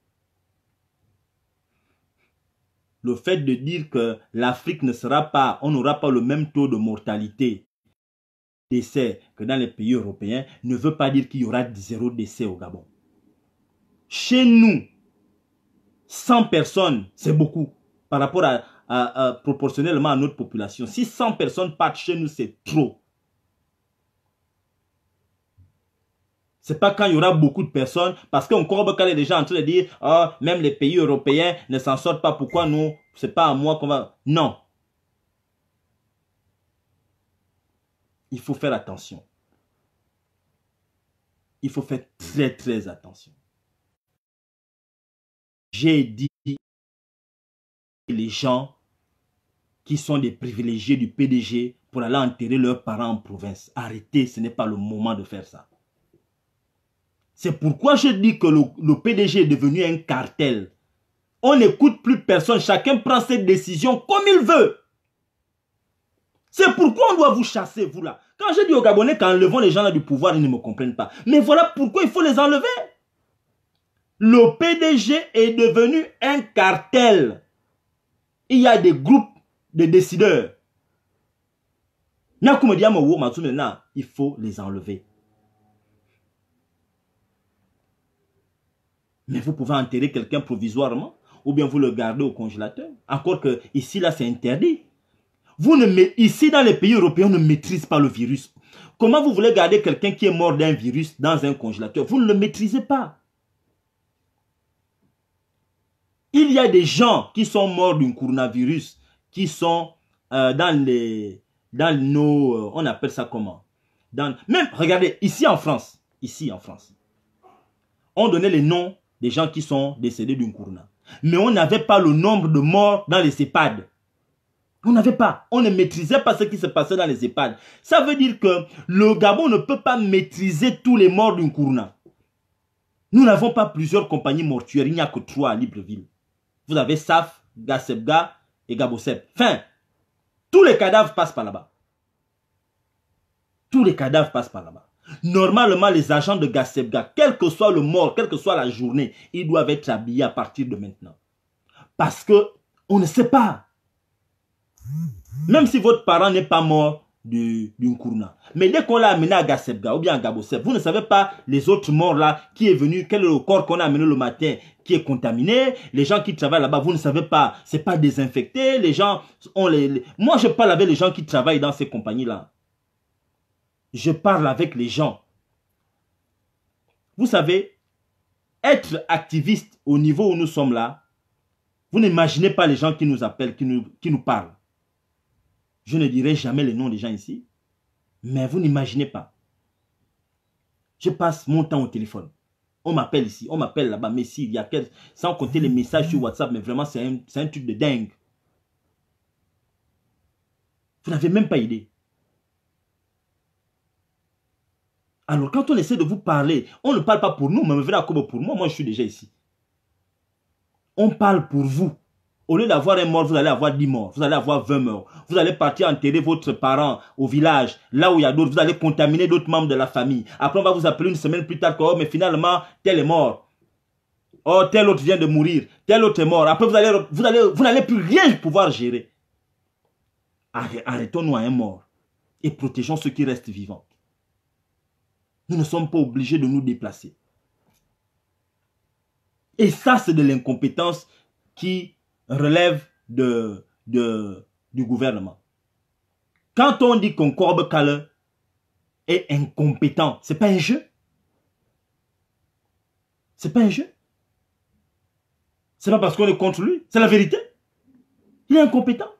Speaker 1: Le fait de dire que l'Afrique on n'aura pas le même taux de mortalité, décès que dans les pays européens, ne veut pas dire qu'il y aura 0 décès au Gabon. Chez nous, 100 personnes, c'est beaucoup par rapport proportionnellement à notre population. Si 100 personnes partent chez nous, c'est trop. C'est pas quand il y aura beaucoup de personnes, parce qu'encore quand est déjà en train de dire, oh, même les pays européens ne s'en sortent pas, pourquoi nous, c'est pas à moi qu'on va... Non. Il faut faire attention. Il faut faire très, très attention. J'ai dit les gens qui sont des privilégiés du PDG pour aller enterrer leurs parents en province. Arrêtez, ce n'est pas le moment de faire ça. C'est pourquoi je dis que le PDG est devenu un cartel. On n'écoute plus personne, chacun prend ses décisions comme il veut. C'est pourquoi on doit vous chasser, vous là. Quand je dis aux Gabonais qu'enlevons les gens là du pouvoir, ils ne me comprennent pas. Mais voilà pourquoi il faut les enlever. Le PDG est devenu un cartel. Il y a des groupes de décideurs. Il faut les enlever. Mais vous pouvez enterrer quelqu'un provisoirement ou bien vous le gardez au congélateur. Encore que ici, là, c'est interdit. Ici, dans les pays européens, on ne maîtrise pas le virus. Comment vous voulez garder quelqu'un qui est mort d'un virus dans un congélateur? Vous ne le maîtrisez pas. Il y a des gens qui sont morts d'un coronavirus, qui sont dans nos... on appelle ça comment? Même, regardez, ici en France, on donnait les noms des gens qui sont décédés d'une corona. Mais on n'avait pas le nombre de morts dans les EHPAD. On n'avait pas. On ne maîtrisait pas ce qui se passait dans les EHPAD. Ça veut dire que le Gabon ne peut pas maîtriser tous les morts d'une corona. Nous n'avons pas plusieurs compagnies mortuaires. Il n'y a que 3 à Libreville. Vous avez SAF, Gasebga et Gabosep. Enfin, tous les cadavres passent par là-bas. Tous les cadavres passent par là-bas. Normalement, les agents de Gasebga, quel que soit le mort, quelle que soit la journée, ils doivent être habillés à partir de maintenant. Parce que on ne sait pas. Même si votre parent n'est pas mort d'une corona. Mais dès qu'on l'a amené à Gasebga ou bien à Gabosep, vous ne savez pas les autres morts là, qui est venu, quel est le corps qu'on a amené le matin, qui est contaminé. Les gens qui travaillent là-bas, vous ne savez pas, c'est pas désinfecté. Les gens ont Moi, je parle avec les gens qui travaillent dans ces compagnies-là. Je parle avec les gens. Vous savez, être activiste au niveau où nous sommes là, vous n'imaginez pas les gens qui nous appellent, qui nous parlent. Je ne dirai jamais les noms des gens ici, mais vous n'imaginez pas. Je passe mon temps au téléphone. On m'appelle ici, on m'appelle là-bas, mais si, il y a sans compter les messages sur WhatsApp, mais vraiment, c'est un truc de dingue. Vous n'avez même pas idée. Alors, quand on essaie de vous parler, on ne parle pas pour nous, mais vraiment comme pour moi, moi je suis déjà ici. On parle pour vous. Au lieu d'avoir un mort, vous allez avoir 10 morts, vous allez avoir 20 morts. Vous allez partir enterrer votre parent au village, là où il y a d'autres, vous allez contaminer d'autres membres de la famille. Après, on va vous appeler une semaine plus tard, oh, mais finalement, tel est mort. Oh, tel autre vient de mourir, tel autre est mort. Après, vous n'allez plus rien pouvoir gérer. Arrêtons-nous à un mort et protégeons ceux qui restent vivants. Nous ne sommes pas obligés de nous déplacer. Et ça, c'est de l'incompétence qui relève du gouvernement. Quand on dit qu'on Corbe Kale est incompétent, c'est pas un jeu. C'est pas un jeu. C'est pas parce qu'on est contre lui, c'est la vérité. Il est incompétent.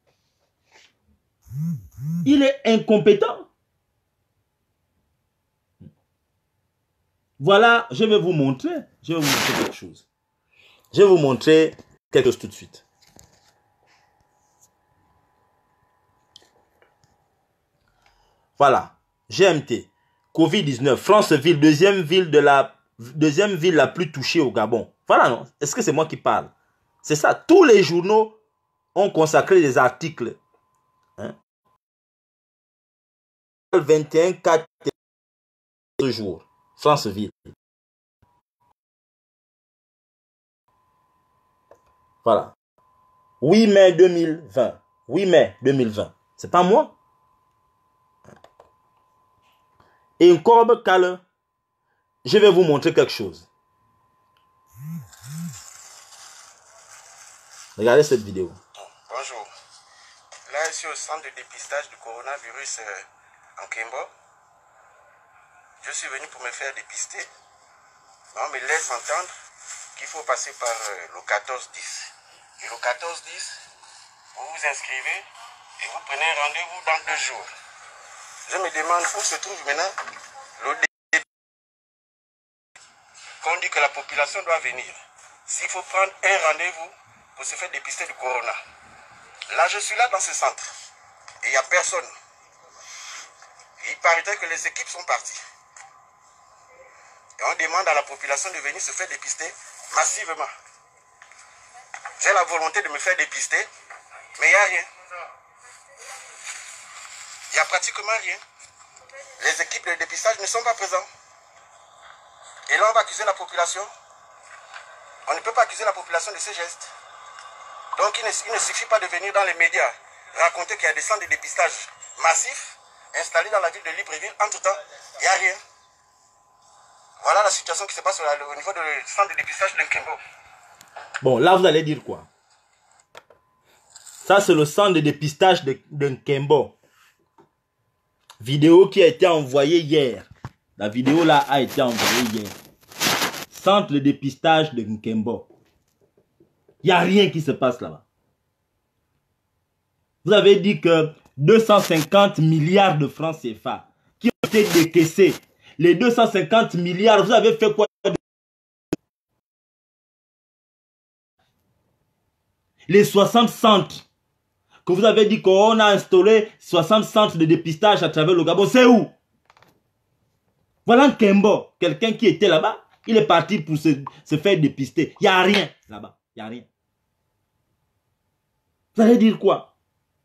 Speaker 1: Il est incompétent. Voilà, je vais vous montrer quelque chose. Je vais vous montrer quelque chose tout de suite. Voilà, GMT, Covid-19, Franceville, deuxième ville la plus touchée au Gabon. Voilà, non? Est-ce que c'est moi qui parle? C'est ça, tous les journaux ont consacré des articles. Hein? 21, 4 jours, Franceville. Voilà. 8 mai 2020. 8 mai 2020. C'est pas moi. Et une Corbe Kale, je vais vous montrer quelque chose. Regardez cette vidéo.
Speaker 2: Bonjour. Là, je suis au centre de dépistage du coronavirus en Kembo. Je suis venu pour me faire dépister. On me laisse entendre qu'il faut passer par le 1410. Et le 1410, vous vous inscrivez et vous prenez rendez-vous dans 2 jours. Je me demande où se trouve maintenant le début. Qu'on dit que la population doit venir. S'il faut prendre un rendez-vous pour se faire dépister du corona. Là, je suis là dans ce centre. Et il n'y a personne. Il paraîtrait que les équipes sont parties. Et on demande à la population de venir se faire dépister massivement. J'ai la volonté de me faire dépister, mais il n'y a rien. Il n'y a pratiquement rien. Les équipes de dépistage ne sont pas présentes. Et là, on va accuser la population. On ne peut pas accuser la population de ces gestes. Donc, il ne suffit pas de venir dans les médias raconter qu'il y a des centres de dépistage massifs installés dans la ville de Libreville. Entre-temps, il n'y a rien. Voilà la situation qui se passe au niveau du centre de dépistage de Nkembo.
Speaker 1: Bon, là, vous allez dire quoi? Ça, c'est le centre de dépistage de Nkembo. Vidéo qui a été envoyée hier. La vidéo là a été envoyée hier. Centre de dépistage de Nkembo. Il n'y a rien qui se passe là-bas. Vous avez dit que 250 milliards de francs CFA qui ont été décaissés. Les 250 milliards, vous avez fait quoi? Les 60 centres que vous avez dit qu'on a installé 60 centres de dépistage à travers le Gabon, c'est où? Voilà Nkembo, quelqu'un qui était là-bas, il est parti pour se faire dépister. Il n'y a rien là-bas, il n'y a rien. Vous allez dire quoi?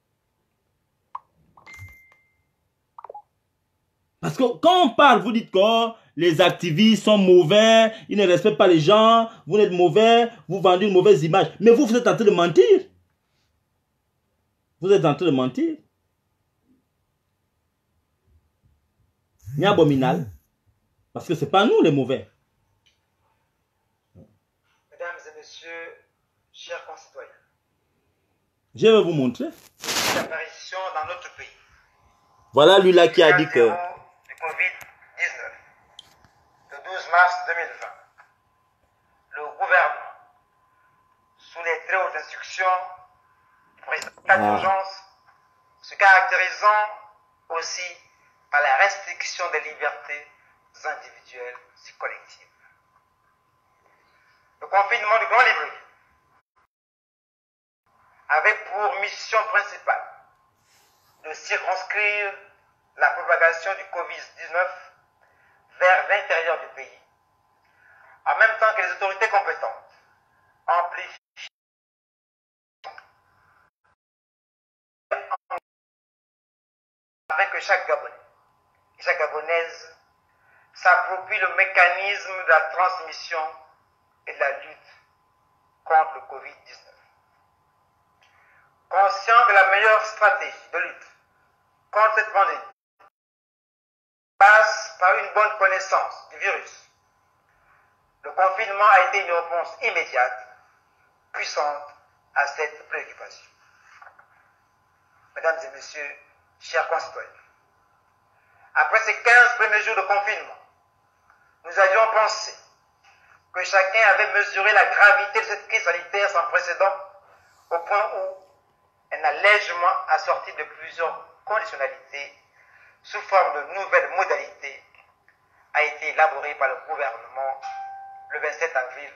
Speaker 1: Parce que quand on parle, vous dites que les activistes sont mauvais, ils ne respectent pas les gens, vous êtes mauvais, vous vendez une mauvaise image. Mais vous êtes en train de mentir. Vous êtes en train de mentir. Ni abominable. Parce que ce n'est pas nous les mauvais.
Speaker 3: Mesdames et messieurs, chers concitoyens,
Speaker 1: je vais vous montrer.
Speaker 3: L'apparition dans notre pays.
Speaker 1: Voilà lui là qui a dit que...
Speaker 3: du Covid-19. Le 12 mars 2020, le gouvernement, sous les très hautes instructions du président d'urgence, se caractérisant aussi par la restriction des libertés individuelles et collectives. Le confinement du Grand Libreville avait pour mission principale de circonscrire la propagation du Covid-19 vers l'intérieur du pays, en même temps que les autorités compétentes amplifient afin que chaque Gabonais et chaque Gabonaise s'approprie le mécanisme de la transmission et de la lutte contre le Covid-19. Conscient que la meilleure stratégie de lutte contre cette pandémie passe par une bonne connaissance du virus, le confinement a été une réponse immédiate, puissante à cette préoccupation. Mesdames et messieurs, chers concitoyens, après ces 15 premiers jours de confinement, nous avions pensé que chacun avait mesuré la gravité de cette crise sanitaire sans précédent, au point où elle a légèrement assorti de plusieurs conditionnalités sous forme de nouvelles modalités, a été élaborée par le gouvernement le 27 avril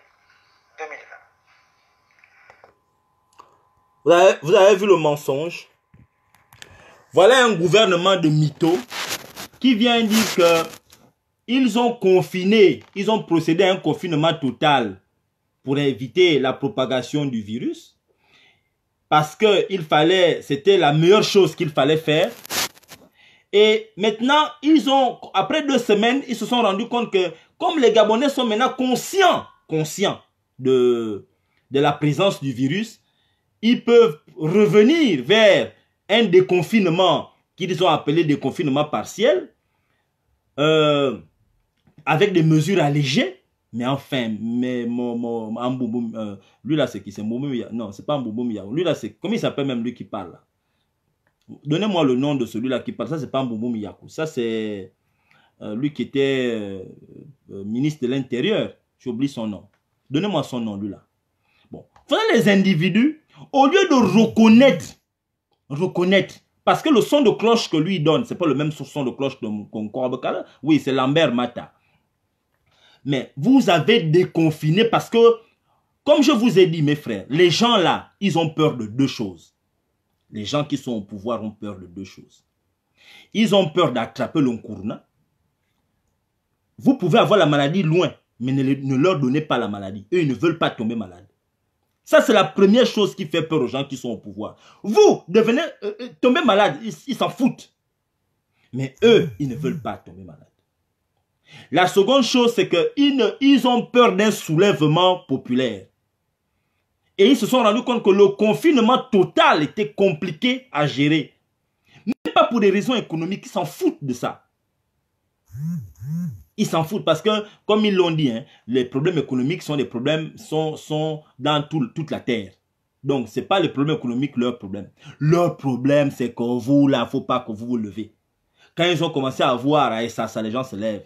Speaker 3: 2020.
Speaker 1: Vous avez vu le mensonge? Voilà un gouvernement de mythos qui vient dire que ils ont confiné, ils ont procédé à un confinement total pour éviter la propagation du virus. Parce que c'était la meilleure chose qu'il fallait faire. Et maintenant, après 2 semaines, ils se sont rendus compte que, comme les Gabonais sont maintenant conscients de la présence du virus, ils peuvent revenir vers un déconfinement qu'ils ont appelé déconfinement partiel, avec des mesures allégées. Mais enfin, mais lui là, c'est qui? C'est Mboumou Yao. Non, c'est pas Mboumou Yao. Lui là, c'est... Comment il s'appelle même lui qui parle là? Donnez-moi le nom de celui-là qui parle. Ça, c'est pas Mboumou Yao. Ça, c'est lui qui était ministre de l'Intérieur. J'oublie son nom. Donnez-moi son nom, lui là. Bon. Voilà les individus, au lieu de reconnaître, parce que le son de cloche que lui donne, c'est pas le même son de cloche de Concorde. Oui, c'est Lambert Mata. Mais vous avez déconfiné parce que, comme je vous ai dit, mes frères, les gens là, ils ont peur de deux choses. Les gens qui sont au pouvoir ont peur de deux choses. Ils ont peur d'attraper l'onkourna. Vous pouvez avoir la maladie loin, mais ne leur donnez pas la maladie. Eux, ils ne veulent pas tomber malades. Ça, c'est la première chose qui fait peur aux gens qui sont au pouvoir. Vous, devenez, tomber malade, ils s'en foutent. Mais eux, ils ne veulent pas tomber malade. La seconde chose, c'est qu'ils ont peur d'un soulèvement populaire. Et ils se sont rendus compte que le confinement total était compliqué à gérer. Même pas pour des raisons économiques, ils s'en foutent de ça. Ils s'en foutent parce que, comme ils l'ont dit, hein, les problèmes économiques sont des problèmes, sont dans toute la terre. Donc, ce n'est pas les problèmes économiques leur problème. Leur problème, c'est que vous, là, il ne faut pas que vous vous levez. Quand ils ont commencé à voir, ça, les gens se lèvent.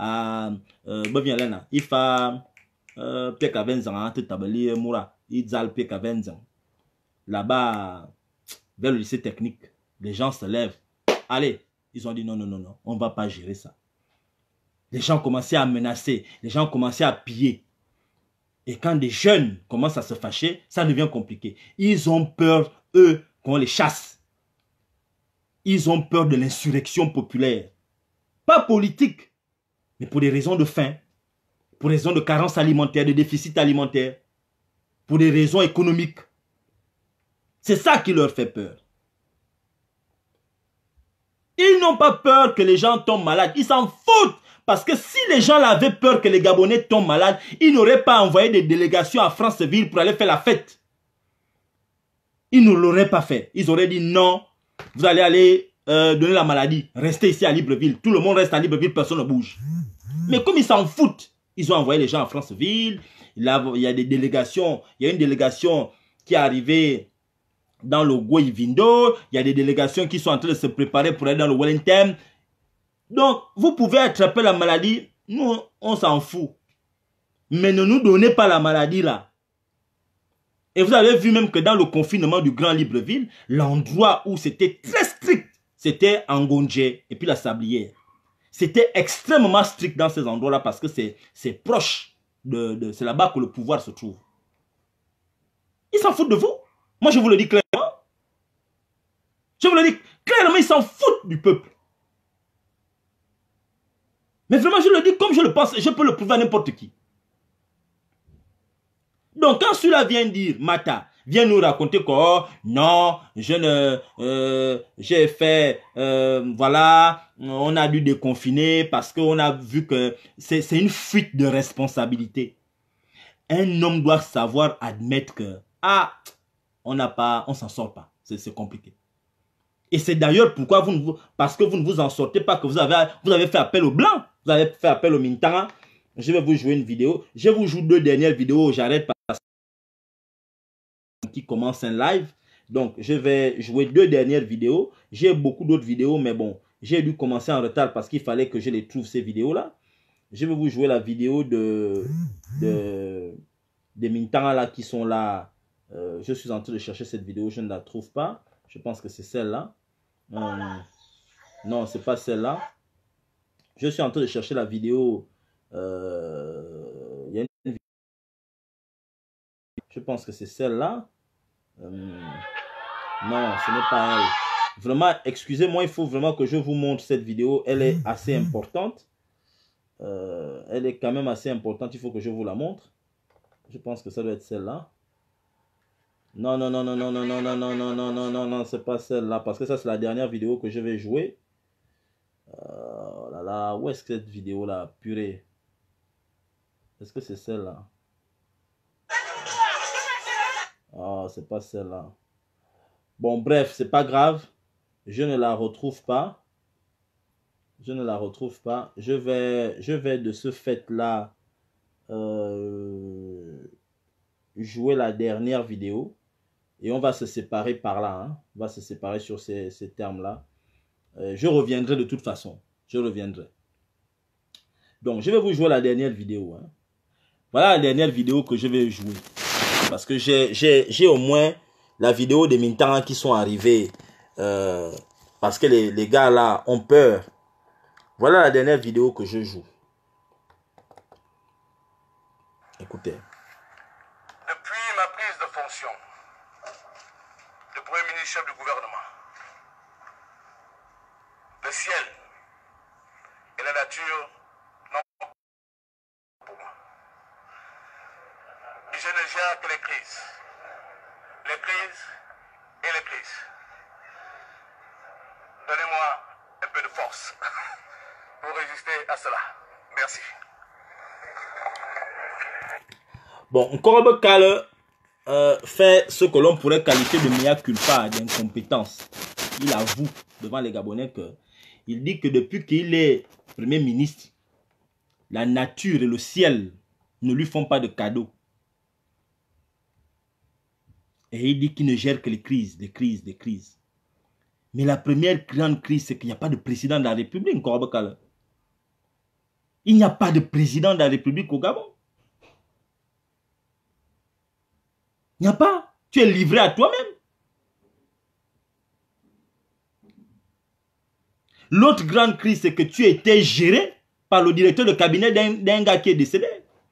Speaker 1: Il faut Peka Venzan, Tabali Moura, Idzal Peka Venzan. Là-bas, vers le lycée technique, les gens se lèvent. Allez, ils ont dit non, non, non, non, on ne va pas gérer ça. Les gens commençaient à menacer, les gens commençaient à piller. Et quand des jeunes commencent à se fâcher, ça devient compliqué. Ils ont peur, eux, qu'on les chasse. Ils ont peur de l'insurrection populaire. Pas politique, mais pour des raisons de faim, pour des raisons de carence alimentaire, de déficit alimentaire, pour des raisons économiques. C'est ça qui leur fait peur. Ils n'ont pas peur que les gens tombent malades. Ils s'en foutent. Parce que si les gens avaient peur que les Gabonais tombent malades, ils n'auraient pas envoyé des délégations à Franceville pour aller faire la fête. Ils ne l'auraient pas fait. Ils auraient dit non, vous allez aller donner la maladie. Restez ici à Libreville. Tout le monde reste à Libreville, personne ne bouge. Mais comme ils s'en foutent, ils ont envoyé les gens à Franceville. Il y a des délégations. Il y a une délégation qui est arrivée dans le Gouivindo. Il y a des délégations qui sont en train de se préparer pour aller dans le Wellington. Donc, vous pouvez attraper la maladie. Nous, on s'en fout. Mais ne nous donnez pas la maladie là. Et vous avez vu même que dans le confinement du Grand Libreville, l'endroit où c'était très strict, c'était Angondje et puis la Sablière. C'était extrêmement strict dans ces endroits-là parce que c'est proche c'est là-bas que le pouvoir se trouve. Ils s'en foutent de vous. Moi, je vous le dis clairement. Je vous le dis clairement, ils s'en foutent du peuple. Mais vraiment, je le dis comme je le pense, je peux le prouver à n'importe qui. Donc, quand celui-là vient dire, Mata, vient nous raconter que, oh, non, j'ai fait, voilà, on a dû déconfiner parce qu'on a vu que c'est une fuite de responsabilité. Un homme doit savoir admettre que, ah, on s'en sort pas, c'est compliqué. Et c'est d'ailleurs pourquoi parce que vous ne vous en sortez pas, que vous avez fait appel aux Blancs, vous avez fait appel aux Mintara. Je vais vous jouer une vidéo. Je vous joue 2 dernières vidéos, j'arrête parce qui commence un live. Donc, je vais jouer 2 dernières vidéos. J'ai beaucoup d'autres vidéos, mais bon, j'ai dû commencer en retard parce qu'il fallait que je les trouve, ces vidéos-là. Je vais vous jouer la vidéo des Mintara là qui sont là. Je suis en train de chercher cette vidéo, je ne la trouve pas. Je pense que c'est celle-là. Non, c'est pas celle-là. Je suis en train de chercher la vidéo. Il y a une vidéo. Je pense que c'est celle-là. Non, ce n'est pas elle. Vraiment, excusez-moi, il faut vraiment que je vous montre cette vidéo. Elle est assez importante. Elle est quand même assez importante. Il faut que je vous la montre. Je pense que ça doit être celle-là. Non, non, non, non, non, non, non, non, non, non, non, non, non, non, c'est pas celle-là. Parce que ça, c'est la dernière vidéo que je vais jouer. Oh là là, où est-ce que cette vidéo-là, purée? Est-ce que c'est celle-là? Oh, c'est pas celle-là. Bon, bref, c'est pas grave. Je ne la retrouve pas. Je ne la retrouve pas. Je vais de ce fait-là jouer la dernière vidéo. Et on va se séparer par là. Hein. On va se séparer sur ces termes-là. Je reviendrai de toute façon. Je reviendrai. Donc, je vais vous jouer la dernière vidéo. Hein. Voilà la dernière vidéo que je vais jouer. Parce que j'ai au moins la vidéo des Mintang qui sont arrivés. Parce que les gars là ont peur. Voilà la dernière vidéo que je joue. Écoutez.
Speaker 2: Depuis ma prise de fonction de Premier ministre chef du gouvernement, le ciel et la nature n'ont pas pour moi. Et je ne gère que les crises. Les crises et les crises. Donnez-moi un peu de force pour résister à cela. Merci.
Speaker 1: Bon, Nkorobe Kale fait ce que l'on pourrait qualifier de mea culpa, d'incompétence. Il avoue devant les Gabonais qu'il dit que depuis qu'il est Premier ministre, la nature et le ciel ne lui font pas de cadeaux. Et il dit qu'il ne gère que les crises, des crises, des crises. Mais la première grande crise, c'est qu'il n'y a pas de président de la République, Nkorobe Kale. Il n'y a pas de président de la République au Gabon. Il n'y a pas. Tu es livré à toi-même. L'autre grande crise, c'est que tu étais géré par le directeur de cabinet d'un gars qui est décédé.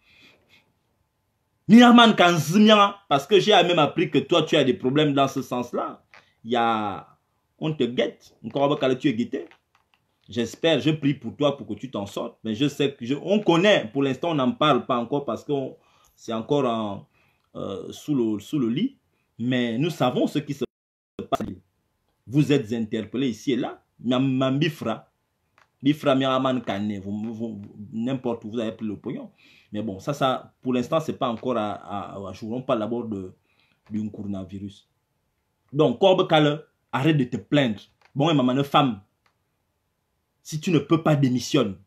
Speaker 1: Niaman Kanzimia, parce que j'ai même appris que toi, tu as des problèmes dans ce sens-là. On te guette. Encore tu es guetté. J'espère, je prie pour toi pour que tu t'en sortes. Mais je sais que on connaît, pour l'instant, on n'en parle pas encore parce que c'est encore sous le lit. Mais nous savons ce qui se passe. Vous êtes interpellés ici et là. Bifra, Miraman Kane, n'importe où vous avez pris le pognon. Mais bon, ça pour l'instant, c'est pas encore à jour. On parle d'abord d'un coronavirus. Donc, Korbe Kale, arrête de te plaindre. Bon, et maman, femme, si tu ne peux pas démissionner,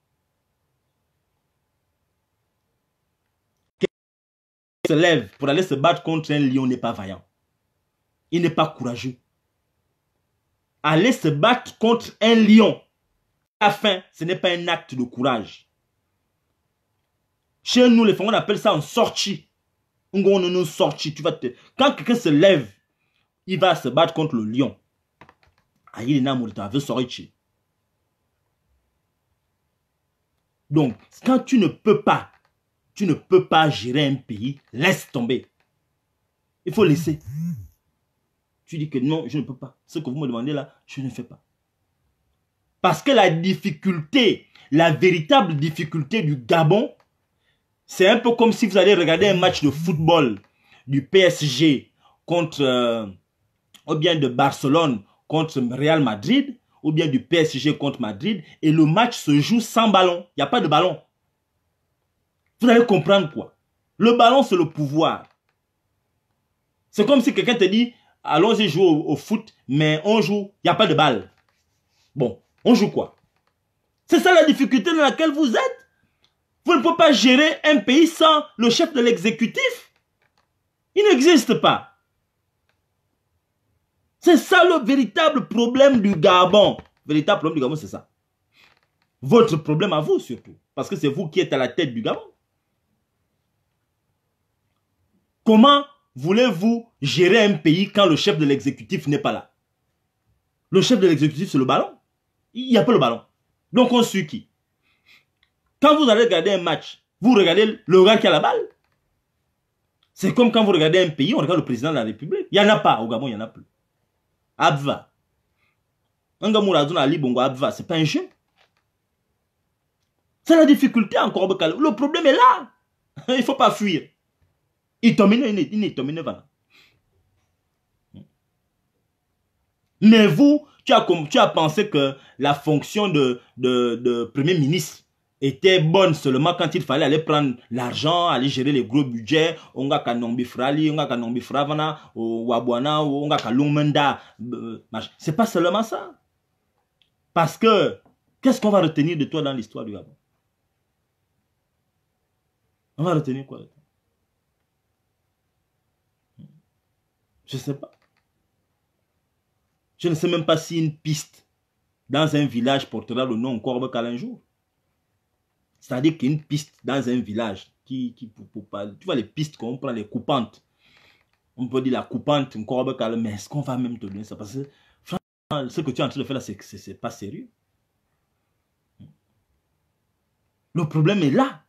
Speaker 1: se lève pour aller se battre contre un lion n'est pas vaillant. Il n'est pas courageux. Aller se battre contre un lion, à la fin, ce n'est pas un acte de courage. Chez nous, les femmes, on appelle ça une sortie. Une sortie. Quand quelqu'un se lève, il va se battre contre le lion. Donc, quand tu ne peux pas gérer un pays, laisse tomber. Il faut laisser. Tu dis que non, je ne peux pas. Ce que vous me demandez là, je ne fais pas. Parce que la difficulté, la véritable difficulté du Gabon, c'est un peu comme si vous allez regarder un match de football du PSG contre, ou bien de Barcelone contre Real Madrid, ou bien du PSG contre Madrid, et le match se joue sans ballon. Il n'y a pas de ballon. Vous allez comprendre quoi? Le ballon, c'est le pouvoir. C'est comme si quelqu'un te dit, allons-y jouer au foot, mais on joue, il n'y a pas de balle. Bon, on joue quoi? C'est ça la difficulté dans laquelle vous êtes. Vous ne pouvez pas gérer un pays sans le chef de l'exécutif. Il n'existe pas. C'est ça le véritable problème du Gabon. Le véritable problème du Gabon, c'est ça. Votre problème à vous surtout. Parce que c'est vous qui êtes à la tête du Gabon. Comment voulez-vous gérer un pays quand le chef de l'exécutif n'est pas là? Le chef de l'exécutif, c'est le ballon. Il n'y a pas le ballon. Donc on suit qui? Quand vous allez regarder un match, vous regardez le gars qui a la balle. C'est comme quand vous regardez un pays, on regarde le président de la République. Il n'y en a pas. Au Gabon, il n'y en a plus. Abva. Un gars Mouradou Ali Bongo Abva, c'est pas un jeu. C'est la difficulté encore. Le problème est là. Il ne faut pas fuir. Il tomine. Mais vous, tu as pensé que la fonction de Premier ministre était bonne seulement quand il fallait aller prendre l'argent, aller gérer les gros budgets. Onga kanombi frali, onga kanombi fravana, wabwana, onga kalumenda. C'est pas seulement ça. Parce que, qu'est-ce qu'on va retenir de toi dans l'histoire du Gabon? On va retenir quoi? Je ne sais pas. Je ne sais même pas si une piste dans un village portera le nom Corbe Cal un jour. C'est-à-dire qu'une piste dans un village, tu vois les pistes qu'on prend, les coupantes. On peut dire la coupante, un Corbe Cal, mais est-ce qu'on va même te donner ça? Parce que franchement, ce que tu es en train de faire là, c'est pas sérieux. Le problème est là.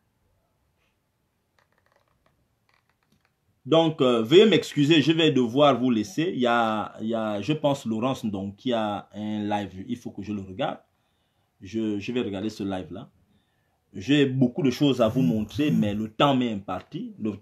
Speaker 1: Donc, veuillez m'excuser, je vais devoir vous laisser. Il y a je pense, Laurence, donc, qui a un live. Il faut que je le regarde. Je vais regarder ce live-là. J'ai beaucoup de choses à vous montrer, mais le temps m'est imparti. Le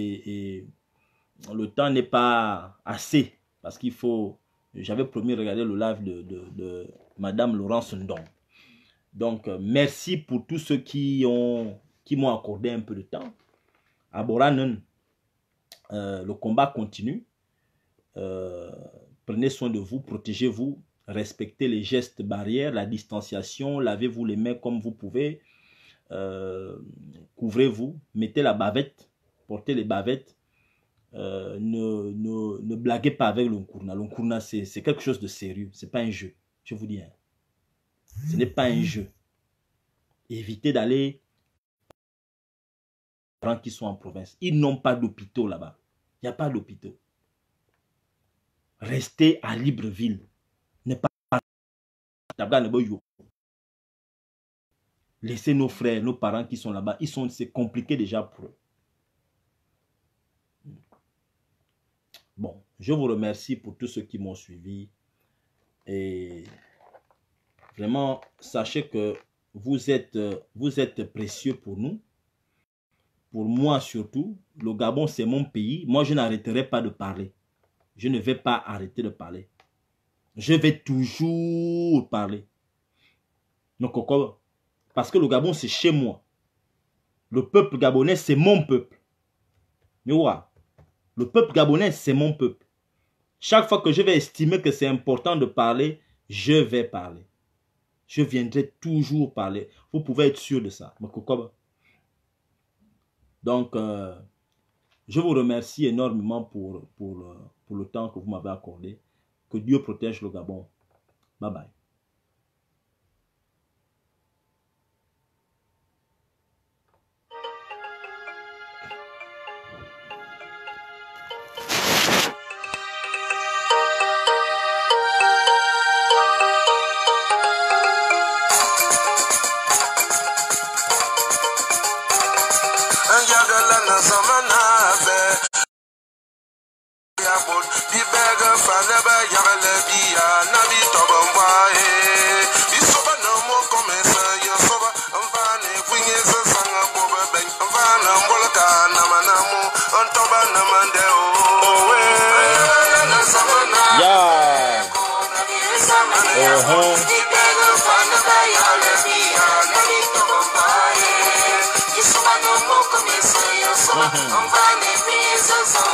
Speaker 1: temps n'est pas assez. Parce qu'il faut... J'avais promis de regarder le live de Madame Laurence Ndong. Donc, merci pour tous ceux qui m'ont accordé un peu de temps. À Boranen, le combat continue. Prenez soin de vous, protégez-vous, respectez les gestes barrières, la distanciation, lavez-vous les mains comme vous pouvez, couvrez-vous, mettez la bavette, portez les bavettes, ne blaguez pas avec l'onkourna. L'onkourna, c'est quelque chose de sérieux, c'est pas un jeu, je vous dis. Hein. Ce n'est pas un jeu. Évitez d'aller qui sont en province. Ils n'ont pas d'hôpitaux là-bas. Il n'y a pas d'hôpitaux. Restez à Libreville. Ne pas laissez nos frères, nos parents qui sont là-bas. C'est compliqué déjà pour eux. Bon, je vous remercie pour tous ceux qui m'ont suivi. Et vraiment, sachez que vous êtes précieux pour nous. Pour moi surtout, le Gabon, c'est mon pays. Moi, je n'arrêterai pas de parler. Je ne vais pas arrêter de parler. Je vais toujours parler. Donc, parce que le Gabon, c'est chez moi. Le peuple gabonais, c'est mon peuple. Mais ouais, le peuple gabonais, c'est mon peuple. Chaque fois que je vais estimer que c'est important de parler, je vais parler. Je viendrai toujours parler. Vous pouvez être sûr de ça. Donc, je vous remercie énormément pour le temps que vous m'avez accordé. Que Dieu protège le Gabon. Bye bye.
Speaker 4: I'm